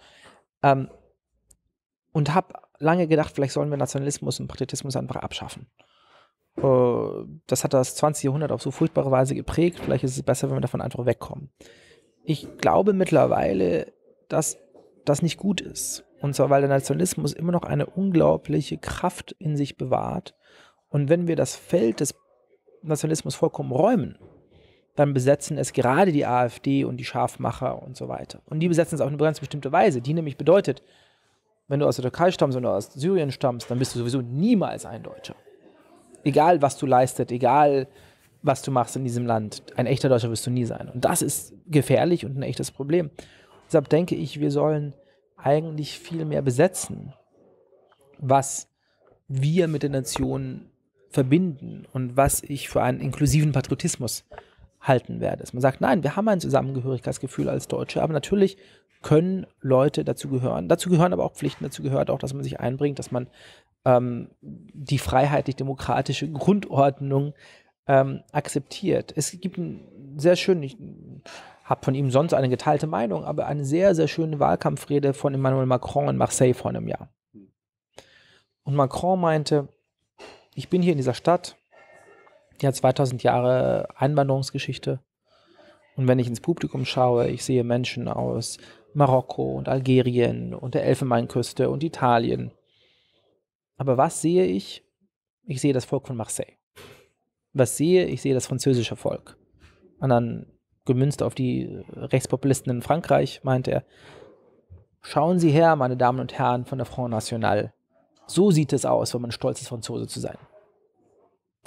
Und habe lange gedacht, vielleicht sollen wir Nationalismus und Patriotismus einfach abschaffen. Das hat das 20. Jahrhundert auf so furchtbare Weise geprägt. Vielleicht ist es besser, wenn wir davon einfach wegkommen. Ich glaube mittlerweile, dass das nicht gut ist. Und zwar, weil der Nationalismus immer noch eine unglaubliche Kraft in sich bewahrt. Und wenn wir das Feld des Nationalismus vollkommen räumen, dann besetzen es gerade die AfD und die Scharfmacher und so weiter. Und die besetzen es auf eine ganz bestimmte Weise, die nämlich bedeutet, wenn du aus der Türkei stammst oder aus Syrien stammst, dann bist du sowieso niemals ein Deutscher. Egal, was du leistest, egal, was du machst in diesem Land, ein echter Deutscher wirst du nie sein. Und das ist gefährlich und ein echtes Problem. Deshalb denke ich, wir sollen eigentlich viel mehr besetzen, was wir mit der Nation verbinden und was ich für einen inklusiven Patriotismus halten werde. Dass man sagt, nein, wir haben ein Zusammengehörigkeitsgefühl als Deutsche, aber natürlich können Leute dazu gehören. Dazu gehören aber auch Pflichten, dazu gehört auch, dass man sich einbringt, dass man die freiheitlich-demokratische Grundordnung akzeptiert. Es gibt einen sehr schönen, ich habe von ihm sonst eine geteilte Meinung, aber eine sehr, sehr schöne Wahlkampfrede von Emmanuel Macron in Marseille vor einem Jahr. Und Macron meinte, ich bin hier in dieser Stadt, die hat 2000 Jahre Einwanderungsgeschichte. Und wenn ich ins Publikum schaue, ich sehe Menschen aus Marokko und Algerien und der Elfenbeinküste und Italien. Aber was sehe ich? Ich sehe das Volk von Marseille. Was sehe ich? Ich sehe das französische Volk. Und dann gemünzt auf die Rechtspopulisten in Frankreich, meinte er, schauen Sie her, meine Damen und Herren von der Front National. So sieht es aus, wenn man stolz ist, Franzose zu sein.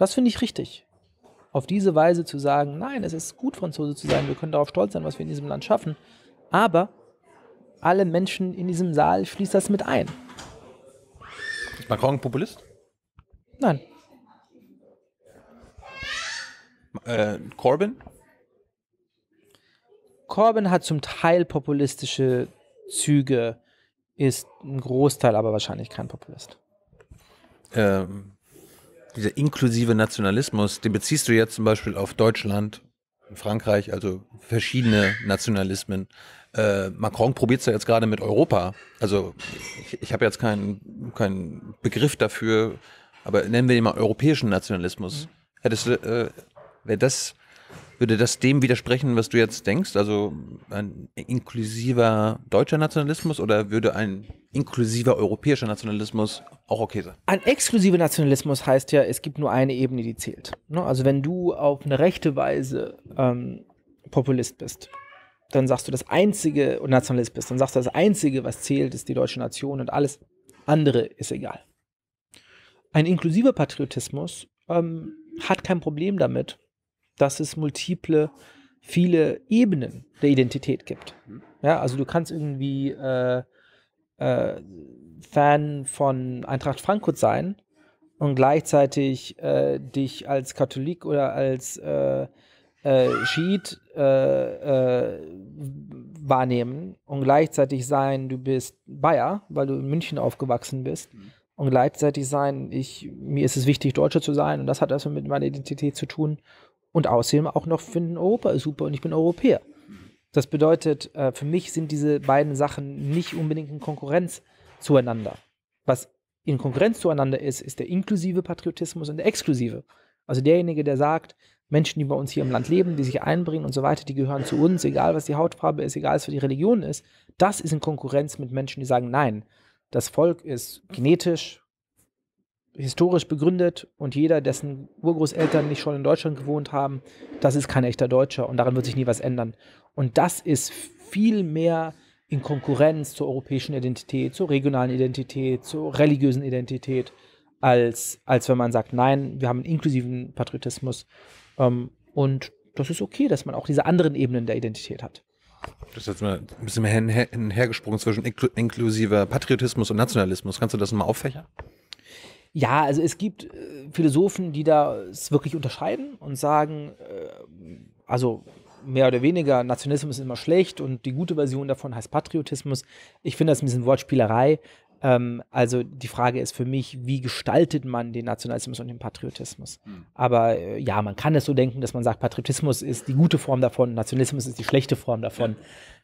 Das finde ich richtig. Auf diese Weise zu sagen, nein, es ist gut, Franzose zu sein, wir können darauf stolz sein, was wir in diesem Land schaffen, aber alle Menschen in diesem Saal schließt das mit ein. Ist Macron ein Populist? Nein. Corbyn? Corbyn hat zum Teil populistische Züge, ist ein Großteil aber wahrscheinlich kein Populist. Dieser inklusive Nationalismus, den beziehst du jetzt zum Beispiel auf Deutschland, Frankreich, also verschiedene Nationalismen. Macron probiert es ja jetzt gerade mit Europa. Also ich habe jetzt keinen Begriff dafür, aber nennen wir ihn mal europäischen Nationalismus. Würde das dem widersprechen, was du jetzt denkst? Also ein inklusiver deutscher Nationalismus oder würde ein inklusiver europäischer Nationalismus auch okay sein? Ein exklusiver Nationalismus heißt ja, es gibt nur eine Ebene, die zählt. Ne? Also wenn du auf eine rechte Weise Populist bist, dann sagst du das Einzige, und Nationalist bist, dann sagst du, das Einzige, was zählt, ist die deutsche Nation und alles andere ist egal. Ein inklusiver Patriotismus hat kein Problem damit, dass es viele Ebenen der Identität gibt. Ja, also du kannst irgendwie Fan von Eintracht Frankfurt sein und gleichzeitig dich als Katholik oder als Schiit wahrnehmen und gleichzeitig sein, du bist Bayer, weil du in München aufgewachsen bist und gleichzeitig sein, mir ist es wichtig, Deutscher zu sein und das hat das mit meiner Identität zu tun und außerdem auch noch finden, Europa ist super und ich bin Europäer. Das bedeutet, für mich sind diese beiden Sachen nicht unbedingt in Konkurrenz zueinander. Was in Konkurrenz zueinander ist der inklusive Patriotismus und der exklusive. Also derjenige, der sagt, Menschen, die bei uns hier im Land leben, die sich einbringen und so weiter, die gehören zu uns, egal was die Hautfarbe ist, egal was für die Religion ist, das ist in Konkurrenz mit Menschen, die sagen, nein, das Volk ist genetisch, historisch begründet und jeder, dessen Urgroßeltern nicht schon in Deutschland gewohnt haben, das ist kein echter Deutscher und daran wird sich nie was ändern. Und das ist viel mehr in Konkurrenz zur europäischen Identität, zur regionalen Identität, zur religiösen Identität, als wenn man sagt, nein, wir haben einen inklusiven Patriotismus und das ist okay, dass man auch diese anderen Ebenen der Identität hat. Das ist jetzt mal ein bisschen mehr hergesprungen zwischen inklusiver Patriotismus und Nationalismus. Kannst du das mal auffächern? Ja, also es gibt Philosophen, die das wirklich unterscheiden und sagen, also mehr oder weniger, Nationalismus ist immer schlecht und die gute Version davon heißt Patriotismus. Ich finde das ein bisschen Wortspielerei. Also die Frage ist für mich, wie gestaltet man den Nationalismus und den Patriotismus? Aber ja, man kann es so denken, dass man sagt, Patriotismus ist die gute Form davon, Nationalismus ist die schlechte Form davon.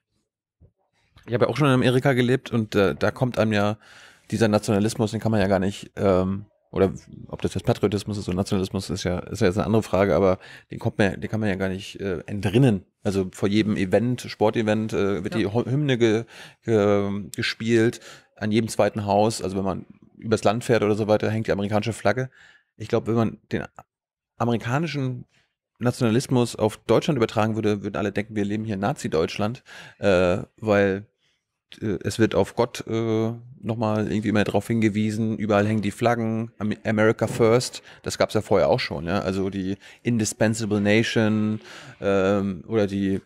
Ich habe ja auch schon in Amerika gelebt und da kommt einem ja dieser Nationalismus, den kann man ja gar nicht, oder ob das jetzt Patriotismus ist oder Nationalismus, ist ja jetzt eine andere Frage, aber den kann man ja gar nicht entrinnen. Also vor jedem Event, Sportevent, wird die Hymne gespielt, an jedem zweiten Haus, also wenn man übers Land fährt oder so weiter, hängt die amerikanische Flagge. Ich glaube, wenn man den amerikanischen Nationalismus auf Deutschland übertragen würde, würden alle denken, wir leben hier in Nazi-Deutschland, weil es wird auf Gott nochmal irgendwie mehr darauf hingewiesen, überall hängen die Flaggen, America First, das gab es ja vorher auch schon, ja, also die Indispensable Nation oder die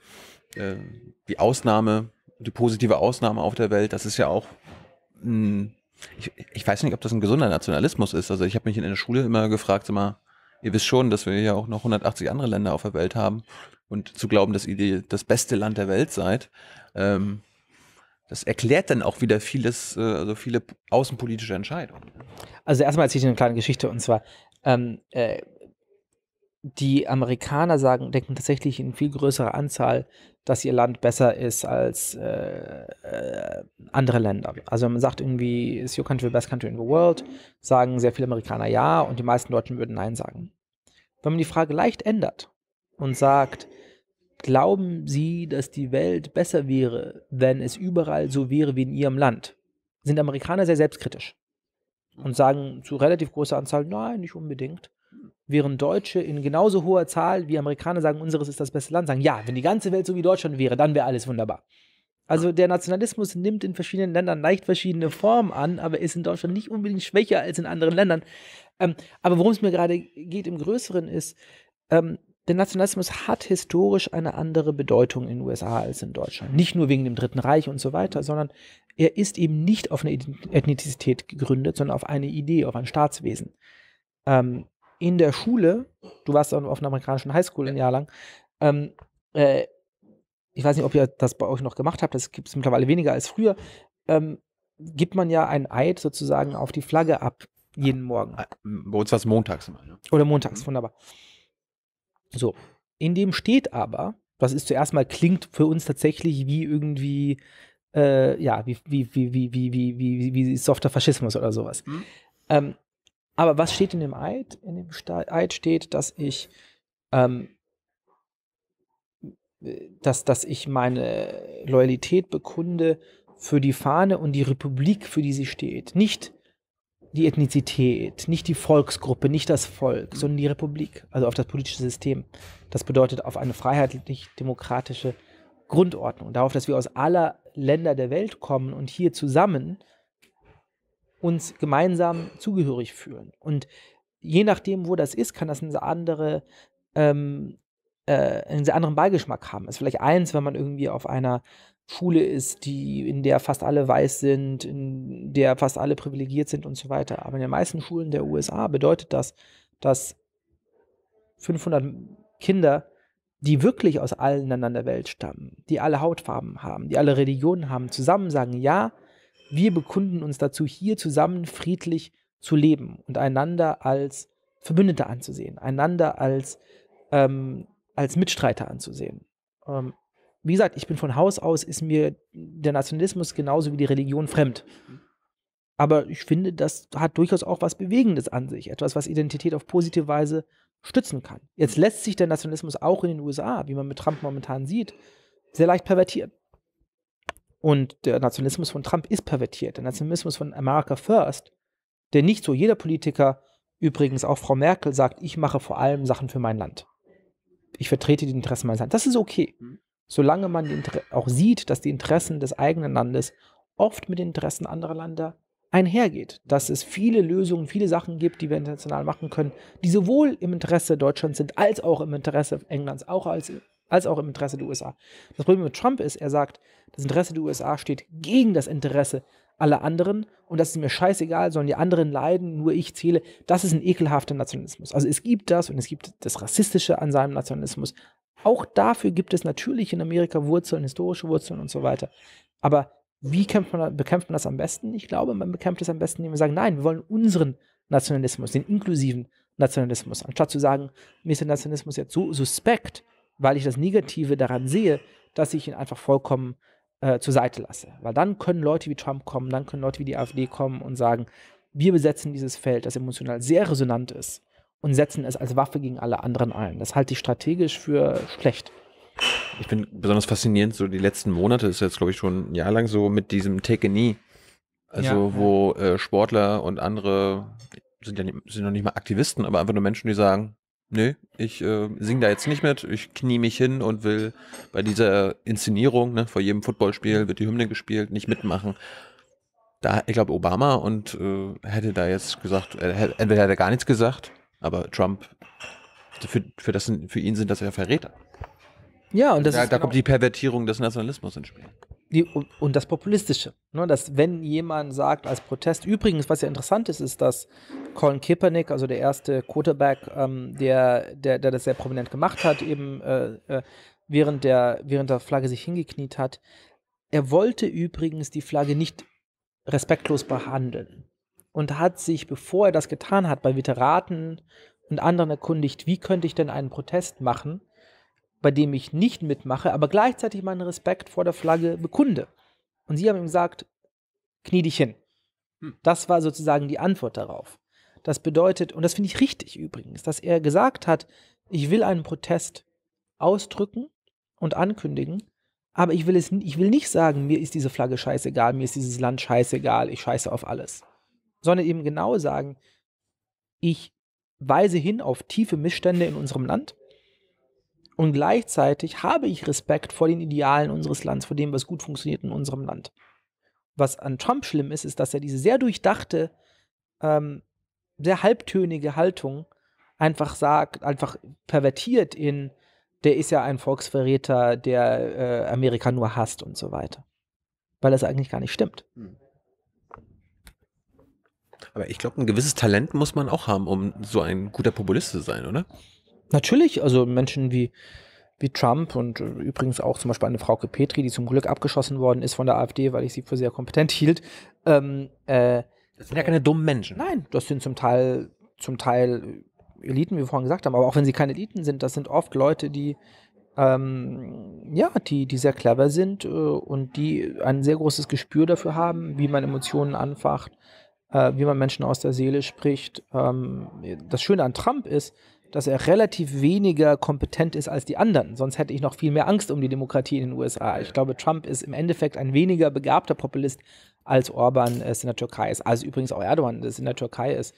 Ausnahme, die positive Ausnahme auf der Welt, das ist ja auch, ich weiß nicht, ob das ein gesunder Nationalismus ist, also ich habe mich in der Schule immer gefragt, sag mal, ihr wisst schon, dass wir ja auch noch 180 andere Länder auf der Welt haben und zu glauben, dass ihr das beste Land der Welt seid, das erklärt dann auch wieder vieles, also viele außenpolitische Entscheidungen. Also erstmal erzähle ich eine kleine Geschichte und zwar, die Amerikaner denken tatsächlich in viel größerer Anzahl, dass ihr Land besser ist als andere Länder. Also wenn man sagt irgendwie, is your country the best country in the world, sagen sehr viele Amerikaner ja und die meisten Deutschen würden nein sagen. Wenn man die Frage leicht ändert und sagt, glauben Sie, dass die Welt besser wäre, wenn es überall so wäre wie in Ihrem Land? Sind Amerikaner sehr selbstkritisch und sagen zu relativ großer Anzahl, nein, nicht unbedingt. Während Deutsche in genauso hoher Zahl wie Amerikaner sagen, unseres ist das beste Land, sagen, ja, wenn die ganze Welt so wie Deutschland wäre, dann wäre alles wunderbar. Also der Nationalismus nimmt in verschiedenen Ländern leicht verschiedene Formen an, aber ist in Deutschland nicht unbedingt schwächer als in anderen Ländern. Aber worum es mir gerade geht im Größeren ist, der Nationalismus hat historisch eine andere Bedeutung in den USA als in Deutschland. Nicht nur wegen dem Dritten Reich und so weiter, sondern er ist eben nicht auf eine Ethnizität gegründet, sondern auf eine Idee, auf ein Staatswesen. In der Schule, du warst auf einer amerikanischen Highschool ein Jahr lang, ich weiß nicht, ob ihr das bei euch noch gemacht habt, das gibt es mittlerweile weniger als früher, gibt man ja einen Eid sozusagen auf die Flagge ab, jeden Morgen. Bei uns war es montags immer. Ne? Oder montags, wunderbar. So, in dem steht aber, das ist zuerst mal, klingt für uns tatsächlich wie irgendwie, wie softer Faschismus oder sowas. Aber was steht in dem Eid? In dem Eid steht, dass ich meine Loyalität bekunde für die Fahne und die Republik, für die sie steht. Nicht die Ethnizität, nicht die Volksgruppe, nicht das Volk, sondern die Republik, also auf das politische System. Das bedeutet auf eine freiheitlich-demokratische Grundordnung, darauf, dass wir aus aller Länder der Welt kommen und hier zusammen uns gemeinsam zugehörig fühlen. Und je nachdem, wo das ist, kann das einen sehr anderen Beigeschmack haben. Es ist vielleicht eins, wenn man irgendwie auf einer Schule ist, in der fast alle weiß sind, in der fast alle privilegiert sind und so weiter. Aber in den meisten Schulen der USA bedeutet das, dass 500 Kinder, die wirklich aus allen Ländern der Welt stammen, die alle Hautfarben haben, die alle Religionen haben, zusammen sagen, ja, wir bekunden uns dazu, hier zusammen friedlich zu leben und einander als Verbündete anzusehen, einander als Mitstreiter anzusehen. Wie gesagt, ich bin von Haus aus, ist mir der Nationalismus genauso wie die Religion fremd. Aber ich finde, das hat durchaus auch was Bewegendes an sich. Etwas, was Identität auf positive Weise stützen kann. Jetzt lässt sich der Nationalismus auch in den USA, wie man mit Trump momentan sieht, sehr leicht pervertieren. Und der Nationalismus von Trump ist pervertiert. Der Nationalismus von America First, der nicht so jeder Politiker, übrigens auch Frau Merkel, sagt, ich mache vor allem Sachen für mein Land. Ich vertrete die Interessen meines Landes. Das ist okay. Solange man auch sieht, dass die Interessen des eigenen Landes oft mit den Interessen anderer Länder einhergeht. Dass es viele Lösungen, viele Sachen gibt, die wir international machen können, die sowohl im Interesse Deutschlands sind, als auch im Interesse Englands, als auch im Interesse der USA. Das Problem mit Trump ist, er sagt, das Interesse der USA steht gegen das Interesse aller anderen und das ist mir scheißegal, sollen die anderen leiden, nur ich zähle. Das ist ein ekelhafter Nationalismus. Also es gibt das und es gibt das Rassistische an seinem Nationalismus. Auch dafür gibt es natürlich in Amerika Wurzeln, historische Wurzeln und so weiter. Aber wie bekämpft man das am besten? Ich glaube, man bekämpft es am besten, indem wir sagen, nein, wir wollen unseren Nationalismus, den inklusiven Nationalismus. Anstatt zu sagen, mir ist der Nationalismus jetzt so suspekt, weil ich das Negative daran sehe, dass ich ihn einfach vollkommen zur Seite lasse. Weil dann können Leute wie Trump kommen, dann können Leute wie die AfD kommen und sagen, wir besetzen dieses Feld, das emotional sehr resonant ist und setzen es als Waffe gegen alle anderen ein. Das halte ich strategisch für schlecht. Ich finde besonders faszinierend, so die letzten Monate, ist jetzt glaube ich schon ein Jahr lang so mit diesem Take a Knee. Also wo Sportler und andere sind noch nicht mal Aktivisten, aber einfach nur Menschen, die sagen, nö, ich singe da jetzt nicht mit, ich knie mich hin und will bei dieser Inszenierung, ne, vor jedem Footballspiel wird die Hymne gespielt, nicht mitmachen. Da, ich glaube, Obama und hätte da jetzt gesagt, entweder hätte er gar nichts gesagt, aber Trump, für ihn sind das ja Verräter. Ja, und das da kommt die Pervertierung des Nationalismus ins Spiel. Und das Populistische, ne, dass wenn jemand sagt als Protest, übrigens, was ja interessant ist, ist, dass Colin Kaepernick, also der erste Quarterback, der das sehr prominent gemacht hat, eben während der Flagge sich hingekniet hat, er wollte übrigens die Flagge nicht respektlos behandeln und hat sich, bevor er das getan hat, bei Veteranen und anderen erkundigt, wie könnte ich denn einen Protest machen, bei dem ich nicht mitmache, aber gleichzeitig meinen Respekt vor der Flagge bekunde. Und sie haben ihm gesagt, knie dich hin. Das war sozusagen die Antwort darauf. Das bedeutet, und das finde ich richtig übrigens, dass er gesagt hat, ich will einen Protest ausdrücken und ankündigen, aber ich will nicht sagen, mir ist diese Flagge scheißegal, mir ist dieses Land scheißegal, ich scheiße auf alles. Sondern eben genau sagen, ich weise hin auf tiefe Missstände in unserem Land und gleichzeitig habe ich Respekt vor den Idealen unseres Landes, vor dem, was gut funktioniert in unserem Land. Was an Trump schlimm ist, ist, dass er diese sehr durchdachte sehr halbtönige Haltung einfach sagt, einfach pervertiert in, der ist ja ein Volksverräter, der Amerika nur hasst und so weiter. Weil das eigentlich gar nicht stimmt. Aber ich glaube, ein gewisses Talent muss man auch haben, um so ein guter Populist zu sein, oder? Natürlich, also Menschen wie Trump und übrigens auch zum Beispiel eine Frauke Petri, die zum Glück abgeschossen worden ist von der AfD, weil ich sie für sehr kompetent hielt. Das sind ja keine dummen Menschen. Nein, das sind zum Teil Eliten, wie wir vorhin gesagt haben, aber auch wenn sie keine Eliten sind, das sind oft Leute, die die sehr clever sind und die ein sehr großes Gespür dafür haben, wie man Emotionen anfacht, wie man Menschen aus der Seele spricht. Das Schöne an Trump ist, dass er relativ weniger kompetent ist als die anderen. Sonst hätte ich noch viel mehr Angst um die Demokratie in den USA. Ich glaube, Trump ist im Endeffekt ein weniger begabter Populist, als Orban es in der Türkei ist. Also übrigens auch Erdogan es in der Türkei ist,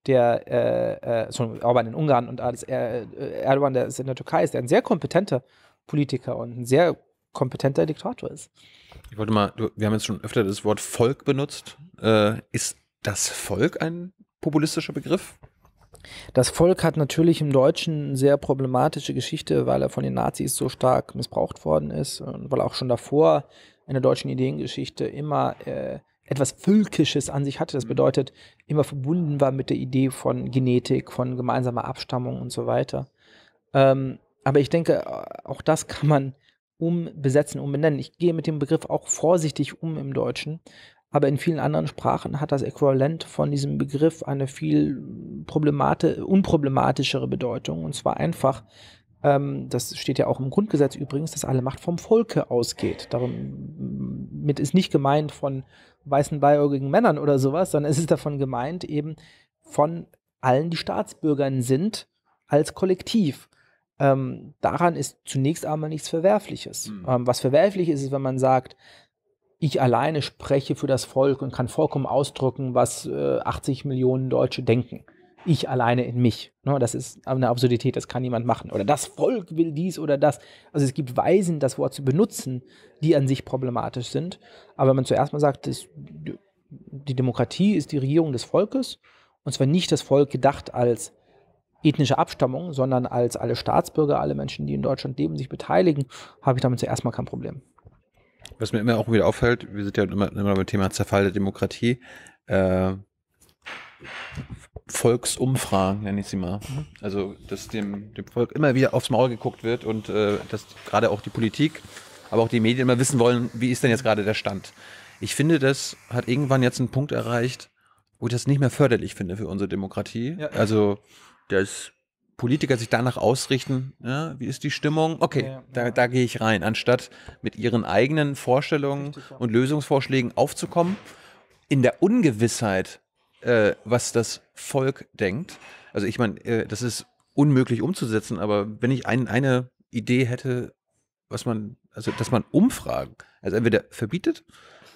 Orban in Ungarn und als Erdogan, der es in der Türkei ist, der ein sehr kompetenter Politiker und ein sehr kompetenter Diktator ist. Ich wollte mal, wir haben jetzt schon öfter das Wort Volk benutzt. Ist das Volk ein populistischer Begriff? Das Volk hat natürlich im Deutschen eine sehr problematische Geschichte, weil er von den Nazis so stark missbraucht worden ist und weil er auch schon davor in der deutschen Ideengeschichte immer etwas Völkisches an sich hatte. Das bedeutet, immer verbunden war mit der Idee von Genetik, von gemeinsamer Abstammung und so weiter. Aber ich denke, auch das kann man umbesetzen, umbenennen. Ich gehe mit dem Begriff auch vorsichtig um im Deutschen. Aber in vielen anderen Sprachen hat das Äquivalent von diesem Begriff eine viel unproblematischere Bedeutung. Und zwar einfach, das steht ja auch im Grundgesetz übrigens, dass alle Macht vom Volke ausgeht. Damit ist nicht gemeint von weißen, bleiäugigen Männern oder sowas, sondern es ist davon gemeint eben von allen, die Staatsbürgern sind, als Kollektiv. Daran ist zunächst einmal nichts Verwerfliches. Was verwerflich ist, ist, wenn man sagt, ich alleine spreche für das Volk und kann vollkommen ausdrücken, was 80 Millionen Deutsche denken. Ich alleine in mich. Ne, das ist eine Absurdität, das kann niemand machen. Oder das Volk will dies oder das. Also es gibt Weisen, das Wort zu benutzen, die an sich problematisch sind. Aber wenn man zuerst mal sagt, die Demokratie ist die Regierung des Volkes, und zwar nicht das Volk gedacht als ethnische Abstammung, sondern als alle Staatsbürger, alle Menschen, die in Deutschland leben, sich beteiligen, habe ich damit zuerst mal kein Problem. Was mir immer auch wieder auffällt, wir sind ja immer beim Thema Zerfall der Demokratie, Volksumfragen, nenne ich sie mal. Also, dass dem Volk immer wieder aufs Maul geguckt wird und dass gerade auch die Politik, aber auch die Medien immer wissen wollen, wie ist denn jetzt gerade der Stand. Ich finde, das hat irgendwann jetzt einen Punkt erreicht, wo ich das nicht mehr förderlich finde für unsere Demokratie. Ja. Also, dass Politiker sich danach ausrichten, ja, wie ist die Stimmung? Okay, da gehe ich rein, anstatt mit ihren eigenen Vorstellungen und Lösungsvorschlägen aufzukommen, in der Ungewissheit, was das Volk denkt. Also ich meine, das ist unmöglich umzusetzen, aber wenn ich eine Idee hätte, dass man Umfragen, also entweder verbietet,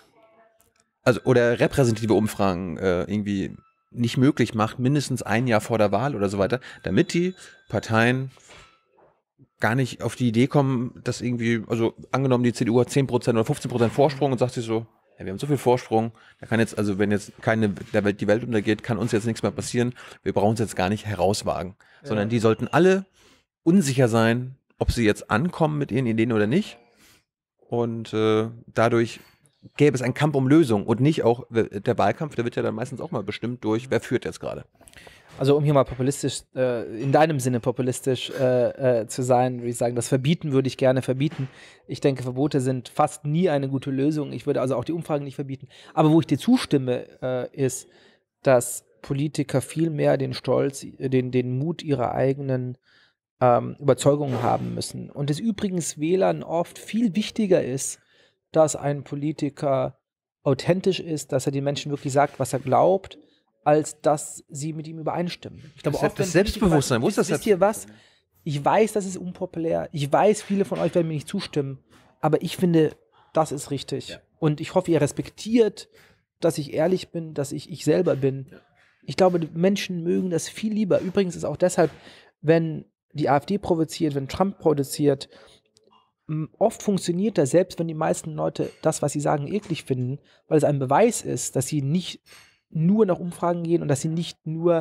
also oder repräsentative Umfragen irgendwie nicht möglich macht, mindestens ein Jahr vor der Wahl oder so weiter, damit die Parteien gar nicht auf die Idee kommen, dass irgendwie, also angenommen die CDU hat 10% oder 15% Vorsprung und sagt sich so, ja, wir haben so viel Vorsprung, da kann jetzt, also wenn jetzt die Welt untergeht, kann uns jetzt nichts mehr passieren, wir brauchen uns jetzt gar nicht herauswagen, sondern die sollten alle unsicher sein, ob sie jetzt ankommen mit ihren Ideen oder nicht und dadurch gäbe es einen Kampf um Lösung und nicht auch, der Wahlkampf, der wird ja dann meistens auch mal bestimmt durch, wer führt jetzt gerade. Also um hier mal populistisch, in deinem Sinne populistisch zu sein, würde ich sagen, das Verbieten würde ich gerne verbieten. Ich denke, Verbote sind fast nie eine gute Lösung. Ich würde also auch die Umfragen nicht verbieten. Aber wo ich dir zustimme, ist, dass Politiker viel mehr den Stolz, den Mut ihrer eigenen Überzeugungen haben müssen. Und es übrigens Wählern oft viel wichtiger ist, dass ein Politiker authentisch ist, dass er den Menschen wirklich sagt, was er glaubt, als dass sie mit ihm übereinstimmen. Ich glaube, das Selbstbewusstsein, wo ist das? Wisst ihr was? Ich weiß, das ist unpopulär. Ich weiß, viele von euch werden mir nicht zustimmen. Aber ich finde, das ist richtig. Ja. Und ich hoffe, ihr respektiert, dass ich ehrlich bin, dass ich selber bin. Ja. Ich glaube, die Menschen mögen das viel lieber. Übrigens ist auch deshalb, wenn die AfD provoziert, wenn Trump produziert, oft funktioniert das, selbst wenn die meisten Leute das, was sie sagen, eklig finden, weil es ein Beweis ist, dass sie nicht nur nach Umfragen gehen und dass sie nicht nur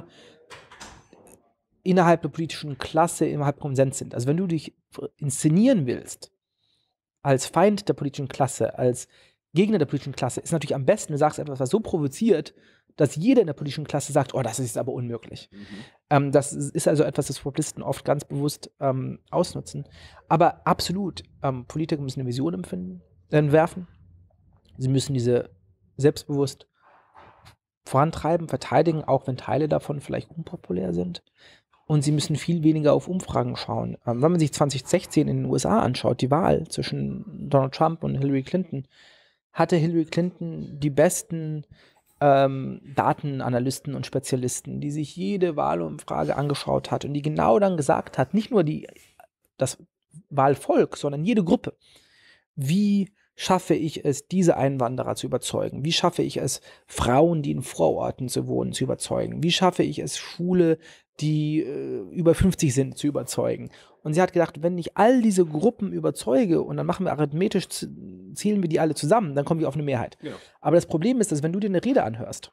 innerhalb der politischen Klasse, innerhalb Konsens sind. Also wenn du dich inszenieren willst als Feind der politischen Klasse, als Gegner der politischen Klasse, ist natürlich am besten, du sagst etwas, was so provoziert, dass jeder in der politischen Klasse sagt, oh, das ist aber unmöglich. Das ist also etwas, das Populisten oft ganz bewusst ausnutzen. Aber absolut, Politiker müssen eine Vision entwerfen. Sie müssen diese selbstbewusst vorantreiben, verteidigen, auch wenn Teile davon vielleicht unpopulär sind. Und sie müssen viel weniger auf Umfragen schauen. Wenn man sich 2016 in den USA anschaut, die Wahl zwischen Donald Trump und Hillary Clinton, hatte Hillary Clinton die besten Datenanalysten und Spezialisten, die sich jede Wahlumfrage angeschaut hat und die genau dann gesagt hat, nicht nur das Wahlvolk, sondern jede Gruppe, wie schaffe ich es, diese Einwanderer zu überzeugen? Wie schaffe ich es, Frauen, die in Vororten zu wohnen, zu überzeugen? Wie schaffe ich es, Schwule, die über 50 sind, zu überzeugen? Und sie hat gedacht, wenn ich all diese Gruppen überzeuge und dann machen wir arithmetisch, zählen wir die alle zusammen, dann kommen wir auf eine Mehrheit. Genau. Aber das Problem ist, dass wenn du dir eine Rede anhörst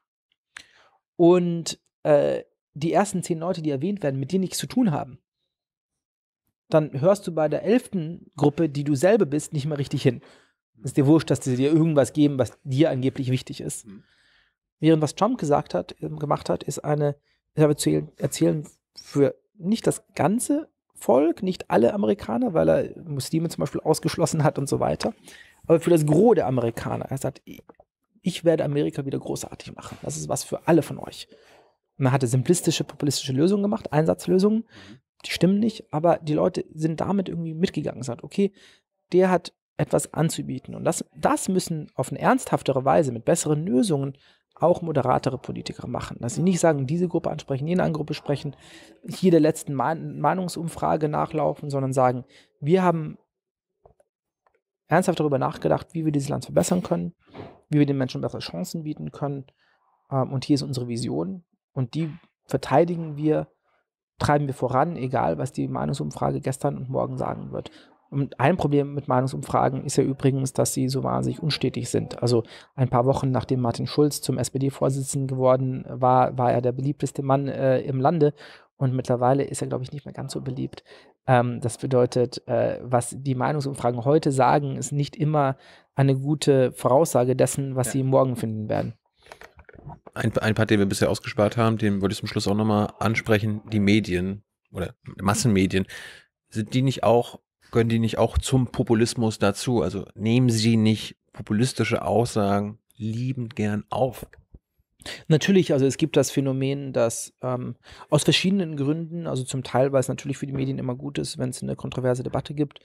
und die ersten 10 Leute, die erwähnt werden, mit dir nichts zu tun haben, dann hörst du bei der 11. Gruppe, die du selber bist, nicht mehr richtig hin. Es ist dir wurscht, dass sie dir irgendwas geben, was dir angeblich wichtig ist. Während was Trump gemacht hat, ist erzählen für nicht das ganze Volk, nicht alle Amerikaner, weil er Muslime zum Beispiel ausgeschlossen hat und so weiter, aber für das Gros der Amerikaner. Er sagt, ich werde Amerika wieder großartig machen. Das ist was für alle von euch. Und er hatte simplistische, populistische Lösungen gemacht, Einsatzlösungen, die stimmen nicht, aber die Leute sind damit irgendwie mitgegangen und sagt, okay, der hat etwas anzubieten. Und das müssen auf eine ernsthaftere Weise mit besseren Lösungen auch moderatere Politiker machen. Dass sie nicht sagen, diese Gruppe ansprechen, jene andere Gruppe sprechen, hier der letzten Meinungsumfrage nachlaufen, sondern sagen, wir haben ernsthaft darüber nachgedacht, wie wir dieses Land verbessern können, wie wir den Menschen bessere Chancen bieten können. Und hier ist unsere Vision. Und die verteidigen wir, treiben wir voran, egal was die Meinungsumfrage gestern und morgen sagen wird. Und ein Problem mit Meinungsumfragen ist ja übrigens, dass sie so wahnsinnig unstetig sind. Also ein paar Wochen nachdem Martin Schulz zum SPD-Vorsitzenden geworden war, war er der beliebteste Mann im Lande. Und mittlerweile ist er, glaube ich, nicht mehr ganz so beliebt. Das bedeutet, was die Meinungsumfragen heute sagen, ist nicht immer eine gute Voraussage dessen, was sie morgen finden werden. Ein Part, den wir bisher ausgespart haben, den wollte ich zum Schluss auch nochmal ansprechen, die Medien oder Massenmedien. Gehören die nicht auch zum Populismus dazu? Also nehmen sie nicht populistische Aussagen liebend gern auf? Natürlich, also es gibt das Phänomen, dass aus verschiedenen Gründen, also zum Teil, weil es natürlich für die Medien immer gut ist, wenn es eine kontroverse Debatte gibt,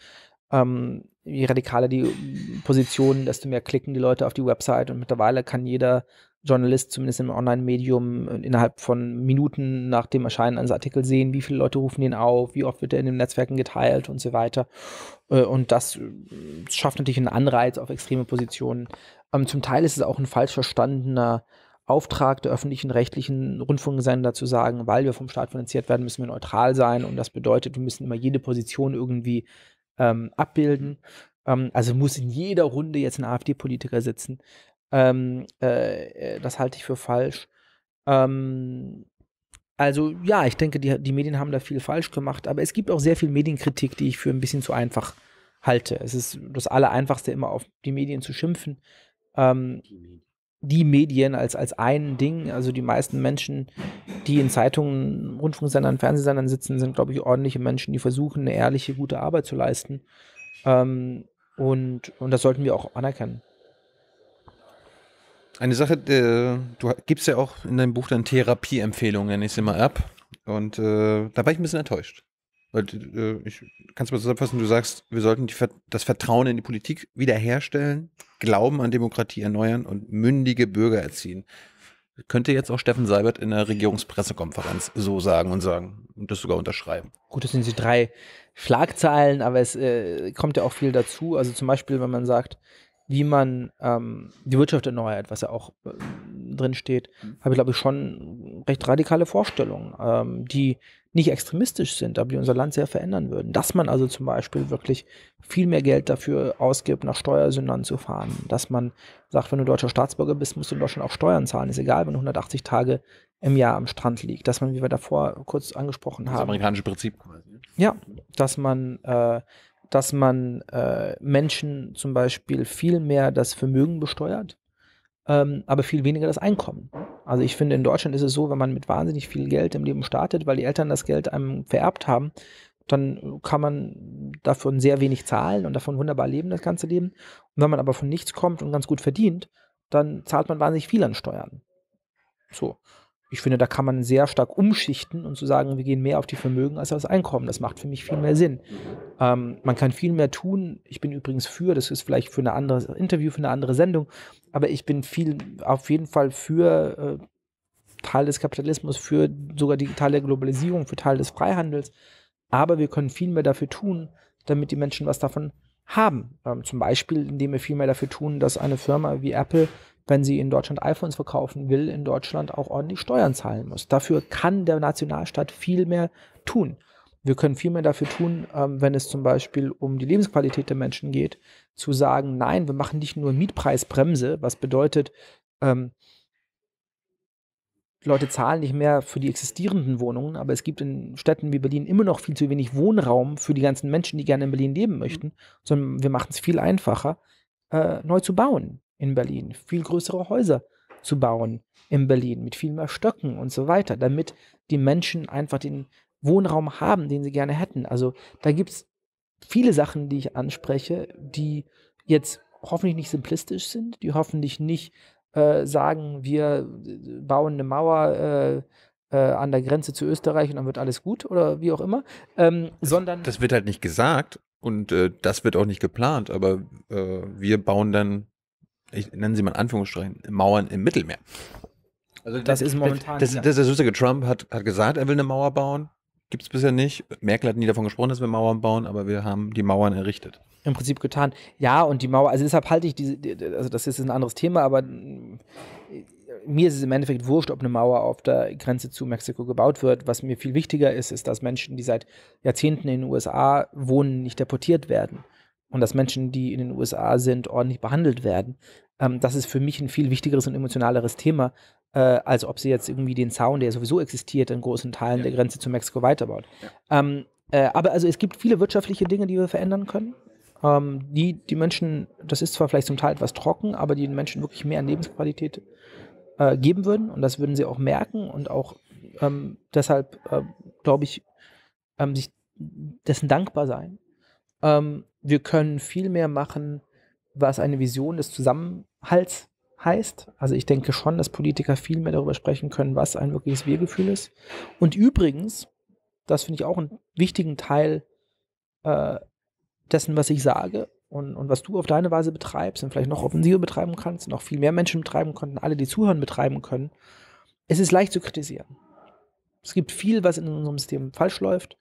je radikaler die Positionen, desto mehr klicken die Leute auf die Website und mittlerweile kann jeder Journalist, zumindest im Online-Medium, innerhalb von Minuten nach dem Erscheinen eines Artikels sehen, wie viele Leute rufen ihn auf, wie oft wird er in den Netzwerken geteilt und so weiter. Und das schafft natürlich einen Anreiz auf extreme Positionen. Zum Teil ist es auch ein falsch verstandener Auftrag der öffentlichen rechtlichen Rundfunksender zu sagen, weil wir vom Staat finanziert werden, müssen wir neutral sein und das bedeutet, wir müssen immer jede Position irgendwie abbilden. Also muss in jeder Runde jetzt ein AfD-Politiker sitzen. Das halte ich für falsch. Also ja, ich denke, die Medien haben da viel falsch gemacht, aber es gibt auch sehr viel Medienkritik, die ich für ein bisschen zu einfach halte. Es ist das Allereinfachste, immer auf die Medien zu schimpfen. Die Medien als ein Ding, also die meisten Menschen, die in Zeitungen, Rundfunksendern, Fernsehsendern sitzen, sind, glaube ich, ordentliche Menschen, die versuchen, eine ehrliche, gute Arbeit zu leisten. Und das sollten wir auch anerkennen. Eine Sache, du gibst ja auch in deinem Buch dann Therapieempfehlungen, nenne ich sie mal ab. Und da war ich ein bisschen enttäuscht. Weil kannst du mal zusammenfassen, du sagst, wir sollten das Vertrauen in die Politik wiederherstellen, Glauben an Demokratie erneuern und mündige Bürger erziehen. Könnte jetzt auch Steffen Seibert in der Regierungspressekonferenz so sagen und das sogar unterschreiben. Gut, das sind die 3 Schlagzeilen, aber es kommt ja auch viel dazu. Also zum Beispiel, wenn man sagt, wie man die Wirtschaft erneuert, was ja auch drin steht, habe ich, glaube ich, schon recht radikale Vorstellungen, die nicht extremistisch sind, aber die unser Land sehr verändern würden. Dass man also zum Beispiel wirklich viel mehr Geld dafür ausgibt, nach Steuersündern zu fahren. Dass man sagt, wenn du deutscher Staatsbürger bist, musst du in Deutschland auch Steuern zahlen. Ist egal, wenn du 180 Tage im Jahr am Strand liegst. Dass man, wie wir davor kurz angesprochen Das haben, amerikanische Prinzip quasi. ja, dass man Menschen zum Beispiel viel mehr das Vermögen besteuert, aber viel weniger das Einkommen. Also ich finde, in Deutschland ist es so, wenn man mit wahnsinnig viel Geld im Leben startet, weil die Eltern das Geld einem vererbt haben, dann kann man davon sehr wenig zahlen und davon wunderbar leben, das ganze Leben. Und wenn man aber von nichts kommt und ganz gut verdient, dann zahlt man wahnsinnig viel an Steuern. So. Ich finde, da kann man sehr stark umschichten und zu sagen, wir gehen mehr auf die Vermögen als auf das Einkommen. Das macht für mich viel mehr Sinn. Man kann viel mehr tun. Ich bin übrigens das ist vielleicht für ein anderes Interview, für eine andere Sendung, aber ich bin auf jeden Fall für Teil des Kapitalismus, für sogar die Teil der Globalisierung, für Teil des Freihandels. Aber wir können viel mehr dafür tun, damit die Menschen was davon haben. Zum Beispiel, indem wir viel mehr dafür tun, dass eine Firma wie Apple, wenn sie in Deutschland iPhones verkaufen will, in Deutschland auch ordentlich Steuern zahlen muss. Dafür kann der Nationalstaat viel mehr tun. Wir können viel mehr dafür tun, wenn es zum Beispiel um die Lebensqualität der Menschen geht, zu sagen, nein, wir machen nicht nur Mietpreisbremse, was bedeutet, Leute zahlen nicht mehr für die existierenden Wohnungen, aber es gibt in Städten wie Berlin immer noch viel zu wenig Wohnraum für die ganzen Menschen, die gerne in Berlin leben möchten, sondern wir machen es viel einfacher, neu zu bauen in Berlin, viel größere Häuser zu bauen in Berlin mit viel mehr Stöcken und so weiter, damit die Menschen einfach den Wohnraum haben, den sie gerne hätten. Also da gibt es viele Sachen, die ich anspreche, die jetzt hoffentlich nicht simplistisch sind, die hoffentlich nicht sagen, wir bauen eine Mauer an der Grenze zu Österreich und dann wird alles gut oder wie auch immer, sondern Das wird halt nicht gesagt und das wird auch nicht geplant, aber wir bauen dann, ich nenne sie mal in Anführungsstrichen, Mauern im Mittelmeer. Also das ist momentan. der süßige Trump hat gesagt, er will eine Mauer bauen. Gibt es bisher nicht. Merkel hat nie davon gesprochen, dass wir Mauern bauen, aber wir haben die Mauern errichtet. Im Prinzip getan. Ja, und die Mauer, also deshalb halte ich also das ist ein anderes Thema, aber mir ist es im Endeffekt wurscht, ob eine Mauer auf der Grenze zu Mexiko gebaut wird. Was mir viel wichtiger ist, ist, dass Menschen, die seit Jahrzehnten in den USA wohnen, nicht deportiert werden. Und dass Menschen, die in den USA sind, ordentlich behandelt werden. Das ist für mich ein viel wichtigeres und emotionaleres Thema, als ob sie jetzt irgendwie den Zaun, der sowieso existiert, in großen Teilen der Grenze zu Mexiko weiterbaut. Ja. Aber also es gibt viele wirtschaftliche Dinge, die wir verändern können. Die Menschen, das ist zwar vielleicht zum Teil etwas trocken, aber die den Menschen wirklich mehr an Lebensqualität geben würden und das würden sie auch merken und auch deshalb, glaube ich, sich dessen dankbar sein. Wir können viel mehr machen, was eine Vision des Zusammenhalts heißt. Also ich denke schon, dass Politiker viel mehr darüber sprechen können, was ein wirkliches Wir-Gefühl ist. Und übrigens, das finde ich auch einen wichtigen Teil dessen, was ich sage und was du auf deine Weise betreibst und vielleicht noch offensiver betreiben kannst, noch viel mehr Menschen betreiben können, alle, die zuhören, betreiben können. Es ist leicht zu kritisieren. Es gibt viel, was in unserem System falsch läuft.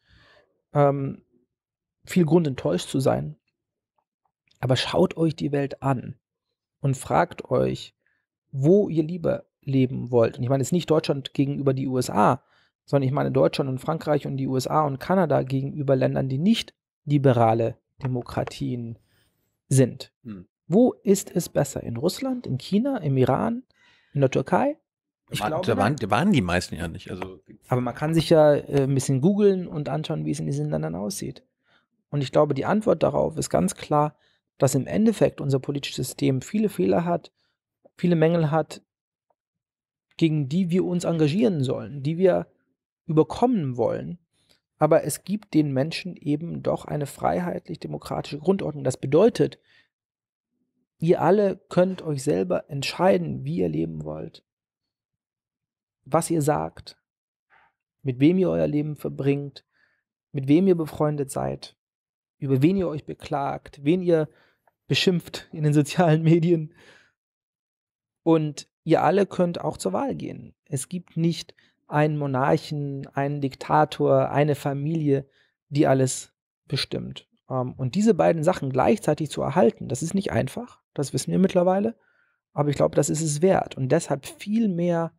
Viel Grund, enttäuscht zu sein. Aber schaut euch die Welt an und fragt euch, wo ihr lieber leben wollt. Und ich meine jetzt nicht Deutschland gegenüber die USA, sondern ich meine Deutschland und Frankreich und die USA und Kanada gegenüber Ländern, die nicht liberale Demokratien sind. Wo ist es besser? In Russland, in China, im Iran, in der Türkei? Da waren die meisten ja nicht. Also. Aber man kann sich ja ein bisschen googeln und anschauen, wie es in diesen Ländern aussieht. Und ich glaube, die Antwort darauf ist ganz klar, dass im Endeffekt unser politisches System viele Fehler hat, viele Mängel hat, gegen die wir uns engagieren sollen, die wir überkommen wollen. Aber es gibt den Menschen eben doch eine freiheitlich-demokratische Grundordnung. Das bedeutet, ihr alle könnt euch selber entscheiden, wie ihr leben wollt, was ihr sagt, mit wem ihr euer Leben verbringt, mit wem ihr befreundet seid, über wen ihr euch beklagt, wen ihr beschimpft in den sozialen Medien. Und ihr alle könnt auch zur Wahl gehen. Es gibt nicht einen Monarchen, einen Diktator, eine Familie, die alles bestimmt. Und diese beiden Sachen gleichzeitig zu erhalten, das ist nicht einfach, das wissen wir mittlerweile, aber ich glaube, das ist es wert. Und deshalb viel mehr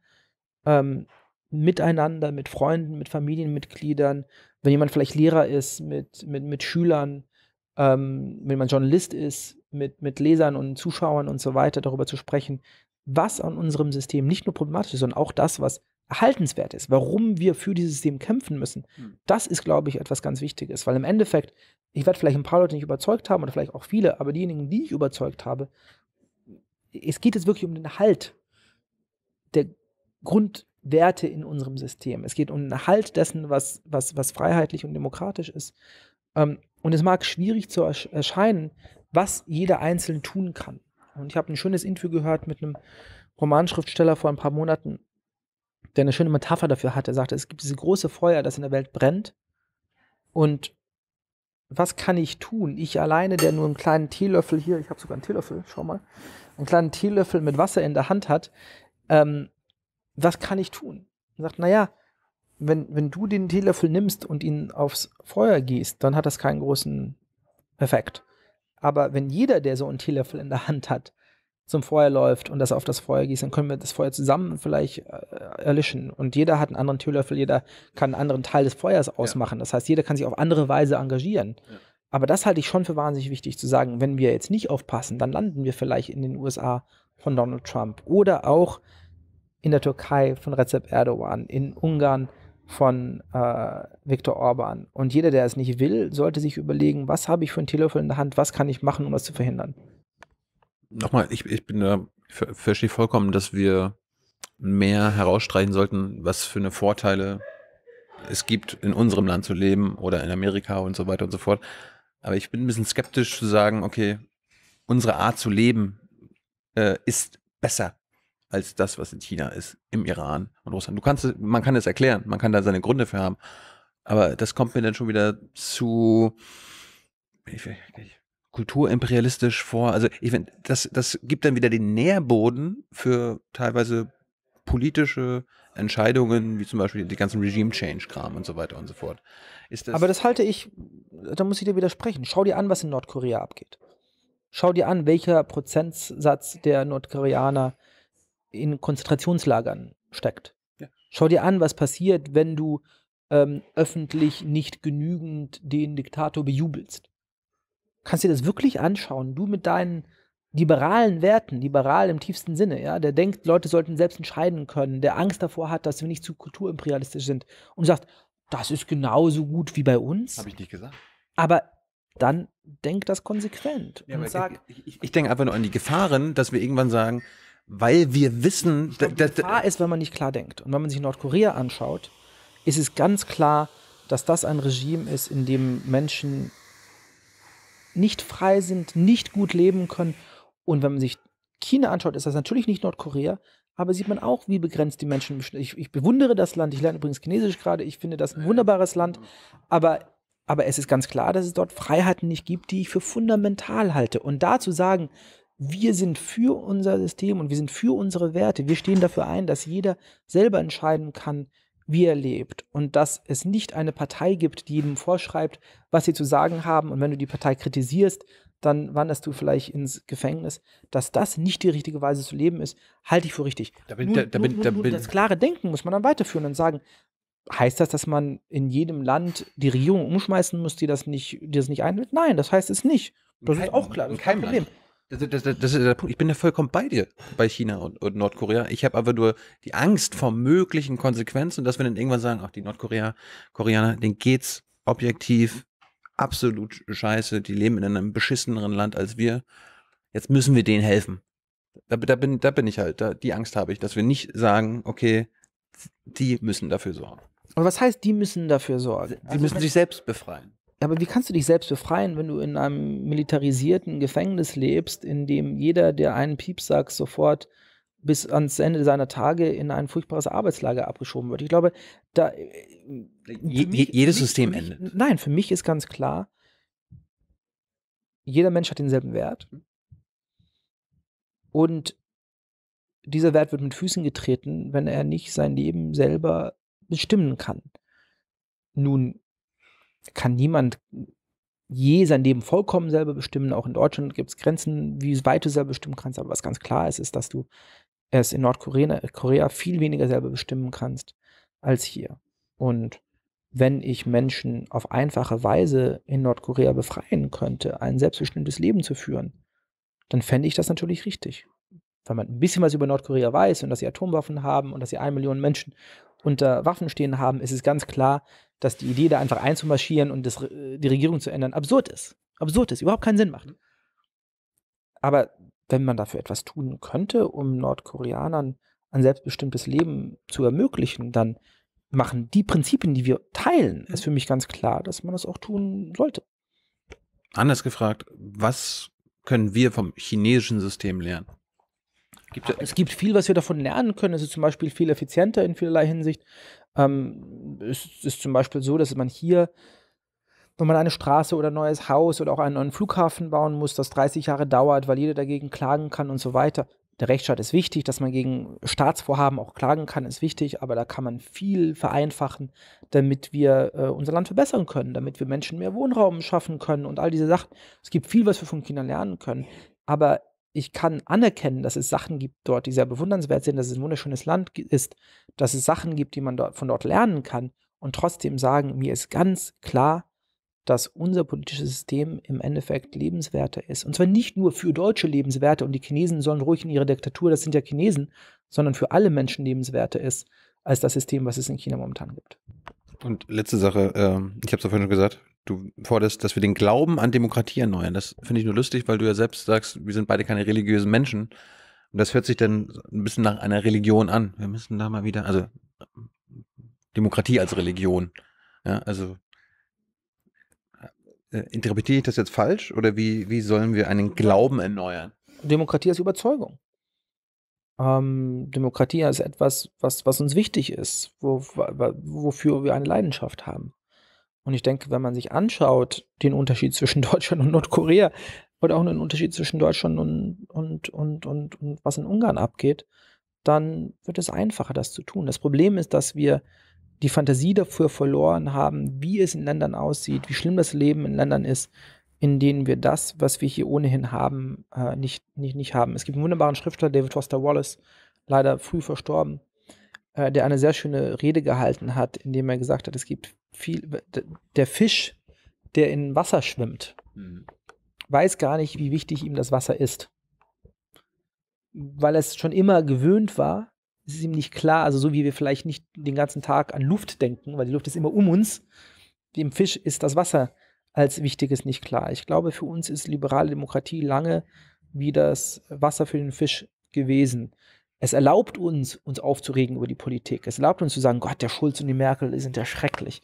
miteinander, mit Freunden, mit Familienmitgliedern, wenn jemand vielleicht Lehrer ist, mit Schülern, wenn man Journalist ist, mit Lesern und Zuschauern und so weiter, darüber zu sprechen, was an unserem System nicht nur problematisch ist, sondern auch das, was erhaltenswert ist, warum wir für dieses System kämpfen müssen. Das ist, glaube ich, etwas ganz Wichtiges, weil im Endeffekt, ich werde vielleicht ein paar Leute nicht überzeugt haben oder vielleicht auch viele, aber diejenigen, die ich überzeugt habe, es geht jetzt wirklich um den Erhalt der Grundwerte in unserem System. Es geht um den Erhalt dessen, was freiheitlich und demokratisch ist. Und es mag schwierig zu erscheinen, was jeder Einzelne tun kann. Und ich habe ein schönes Interview gehört mit einem Romanschriftsteller vor ein paar Monaten, der eine schöne Metapher dafür hat. Er sagte, es gibt dieses große Feuer, das in der Welt brennt. Und was kann ich tun? Ich alleine, der nur einen kleinen Teelöffel hier, ich habe sogar einen Teelöffel, schau mal, einen kleinen Teelöffel mit Wasser in der Hand hat, was kann ich tun? Er sagt, naja, wenn du den Teelöffel nimmst und ihn aufs Feuer gießt, dann hat das keinen großen Effekt. Aber wenn jeder, der so einen Teelöffel in der Hand hat, zum Feuer läuft und das auf das Feuer gießt, dann können wir das Feuer zusammen vielleicht erlischen. Und jeder hat einen anderen Teelöffel, jeder kann einen anderen Teil des Feuers ausmachen. Das heißt, jeder kann sich auf andere Weise engagieren. Ja. Aber das halte ich schon für wahnsinnig wichtig zu sagen, wenn wir jetzt nicht aufpassen, dann landen wir vielleicht in den USA von Donald Trump oder auch in der Türkei von Recep Erdogan, in Ungarn von Viktor Orban. Und jeder, der es nicht will, sollte sich überlegen, was habe ich für einen Teelöffel in der Hand, was kann ich machen, um das zu verhindern. Nochmal, ich verstehe vollkommen, dass wir mehr herausstreichen sollten, was für eine Vorteile es gibt, in unserem Land zu leben oder in Amerika und so weiter und so fort. Aber ich bin ein bisschen skeptisch zu sagen, okay, unsere Art zu leben ist besser als das, was in China ist, im Iran und Russland. Man kann es erklären, man kann da seine Gründe für haben, aber das kommt mir dann schon wieder zu kulturimperialistisch vor. Also ich finde, das gibt dann wieder den Nährboden für teilweise politische Entscheidungen, wie zum Beispiel die ganzen Regime-Change-Kram und so weiter und so fort. Aber das halte ich, da muss ich dir widersprechen. Schau dir an, was in Nordkorea abgeht. Schau dir an, welcher Prozentsatz der Nordkoreaner in Konzentrationslagern steckt. Ja. Schau dir an, was passiert, wenn du öffentlich nicht genügend den Diktator bejubelst. Kannst dir das wirklich anschauen? Du mit deinen liberalen Werten, liberal im tiefsten Sinne, ja, der denkt, Leute sollten selbst entscheiden können, der Angst davor hat, dass wir nicht zu kulturimperialistisch sind und sagt, das ist genauso gut wie bei uns. Habe ich nicht gesagt. Aber dann denk das konsequent. Ja, und sag, ich denke einfach nur an die Gefahren, dass wir irgendwann sagen, weil wir wissen, die Gefahr ist, wenn man nicht klar denkt. Und wenn man sich Nordkorea anschaut, ist es ganz klar, dass das ein Regime ist, in dem Menschen nicht frei sind, nicht gut leben können. Und wenn man sich China anschaut, ist das natürlich nicht Nordkorea, aber sieht man auch, wie begrenzt die Menschen. Ich bewundere das Land, ich lerne übrigens Chinesisch gerade, ich finde das ein wunderbares Land, aber es ist ganz klar, dass es dort Freiheiten nicht gibt, die ich für fundamental halte. Und da zu sagen, wir sind für unser System und wir sind für unsere Werte, wir stehen dafür ein, dass jeder selber entscheiden kann, wie er lebt und dass es nicht eine Partei gibt, die jedem vorschreibt, was sie zu sagen haben und wenn du die Partei kritisierst, dann wanderst du vielleicht ins Gefängnis, dass das nicht die richtige Weise zu leben ist, halte ich für richtig. Das klare Denken muss man dann weiterführen und sagen, heißt das, dass man in jedem Land die Regierung umschmeißen muss, die das nicht einhält? Nein, das heißt es nicht. Das ist auch klar, das ist kein Problem. Das ist der Punkt. Ich bin ja vollkommen bei dir, bei China und Nordkorea. Ich habe aber nur die Angst vor möglichen Konsequenzen, dass wir dann irgendwann sagen, ach, die Koreaner, denen geht's objektiv absolut scheiße, die leben in einem beschisseneren Land als wir. Jetzt müssen wir denen helfen. Da bin ich halt, die Angst habe ich, dass wir nicht sagen, okay, die müssen dafür sorgen. Aber was heißt, die müssen dafür sorgen? Die müssen sich selbst befreien. Aber wie kannst du dich selbst befreien, wenn du in einem militarisierten Gefängnis lebst, in dem jeder, der einen Piepsack sofort bis ans Ende seiner Tage in ein furchtbares Arbeitslager abgeschoben wird? Ich glaube, jedes System endet. Nein, für mich ist ganz klar, jeder Mensch hat denselben Wert. Und dieser Wert wird mit Füßen getreten, wenn er nicht sein Leben selber bestimmen kann. Nun kann niemand je sein Leben vollkommen selber bestimmen. Auch in Deutschland gibt es Grenzen, wie weit du selber bestimmen kannst. Aber was ganz klar ist, ist, dass du es in Nordkorea viel weniger selber bestimmen kannst als hier. Und wenn ich Menschen auf einfache Weise in Nordkorea befreien könnte, ein selbstbestimmtes Leben zu führen, dann fände ich das natürlich richtig. Wenn man ein bisschen was über Nordkorea weiß und dass sie Atomwaffen haben und dass sie 1 Million Menschen unter Waffen stehen haben, ist es ganz klar, dass die Idee, da einfach einzumarschieren und die Regierung zu ändern, absurd ist. Absurd ist, überhaupt keinen Sinn macht. Aber wenn man dafür etwas tun könnte, um Nordkoreanern ein selbstbestimmtes Leben zu ermöglichen, dann machen die Prinzipien, die wir teilen, es für mich ganz klar, dass man das auch tun sollte. Anders gefragt, was können wir vom chinesischen System lernen? Es gibt viel, was wir davon lernen können. Es ist zum Beispiel viel effizienter in vielerlei Hinsicht. Es ist zum Beispiel so, dass man hier, wenn man eine Straße oder ein neues Haus oder auch einen neuen Flughafen bauen muss, das 30 Jahre dauert, weil jeder dagegen klagen kann und so weiter. Der Rechtsstaat ist wichtig, dass man gegen Staatsvorhaben auch klagen kann, ist wichtig, aber da kann man viel vereinfachen, damit wir unser Land verbessern können, damit wir Menschen mehr Wohnraum schaffen können und all diese Sachen. Es gibt viel, was wir von China lernen können, aber ich kann anerkennen, dass es Sachen gibt dort, die sehr bewundernswert sind, dass es ein wunderschönes Land ist, dass es Sachen gibt, die man von dort lernen kann und trotzdem sagen, mir ist ganz klar, dass unser politisches System im Endeffekt lebenswerter ist. Und zwar nicht nur für Deutsche lebenswerter und die Chinesen sollen ruhig in ihrer Diktatur, das sind ja Chinesen, sondern für alle Menschen lebenswerter ist, als das System, was es in China momentan gibt. Und letzte Sache, ich habe es ja vorhin schon gesagt, du forderst, dass wir den Glauben an Demokratie erneuern. Das finde ich nur lustig, weil du ja selbst sagst, wir sind beide keine religiösen Menschen. Und das hört sich dann ein bisschen nach einer Religion an. Wir müssen da mal wieder, also Demokratie als Religion. Ja, also interpretiere ich das jetzt falsch oder wie sollen wir einen Glauben erneuern? Demokratie ist Überzeugung. Demokratie ist etwas, was uns wichtig ist, wofür wir eine Leidenschaft haben. Und ich denke, wenn man sich anschaut, den Unterschied zwischen Deutschland und Nordkorea oder auch den Unterschied zwischen Deutschland und was in Ungarn abgeht, dann wird es einfacher, das zu tun. Das Problem ist, dass wir die Fantasie dafür verloren haben, wie es in Ländern aussieht, wie schlimm das Leben in Ländern ist, in denen wir das, was wir hier ohnehin haben, nicht haben. Es gibt einen wunderbaren Schriftsteller, David Foster Wallace, leider früh verstorben, der eine sehr schöne Rede gehalten hat, in dem er gesagt hat, es gibt der Fisch, der in Wasser schwimmt, weiß gar nicht, wie wichtig ihm das Wasser ist. Weil es schon immer gewöhnt war, es ist ihm nicht klar, also so wie wir vielleicht nicht den ganzen Tag an Luft denken, weil die Luft ist immer um uns, dem Fisch ist das Wasser als Wichtiges nicht klar. Ich glaube, für uns ist liberale Demokratie lange wie das Wasser für den Fisch gewesen. Es erlaubt uns aufzuregen über die Politik. Es erlaubt uns zu sagen, Gott, der Schulz und die Merkel, die sind ja schrecklich.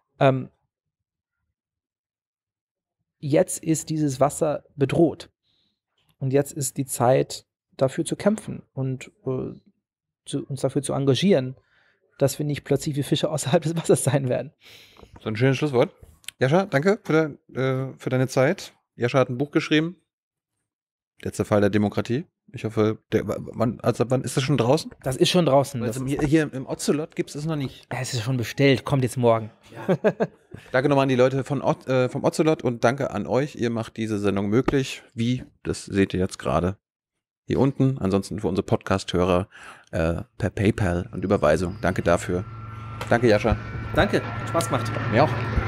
Jetzt ist dieses Wasser bedroht. Und jetzt ist die Zeit, dafür zu kämpfen und uns dafür zu engagieren, dass wir nicht plötzlich wie Fische außerhalb des Wassers sein werden. So ein schönes Schlusswort. Jascha, danke für deine Zeit. Jascha hat ein Buch geschrieben. Letzter Fall der Demokratie. Ich hoffe, wann ist das schon draußen? Das ist schon draußen. Also hier im Ocelot gibt es das noch nicht. Es ist schon bestellt, kommt jetzt morgen. Ja. Danke nochmal an die Leute vom Ocelot und danke an euch. Ihr macht diese Sendung möglich. Wie? Das seht ihr jetzt gerade hier unten. Ansonsten für unsere Podcast-Hörer per PayPal und Überweisung. Danke dafür. Danke, Jascha. Danke, hat Spaß gemacht. Mir auch.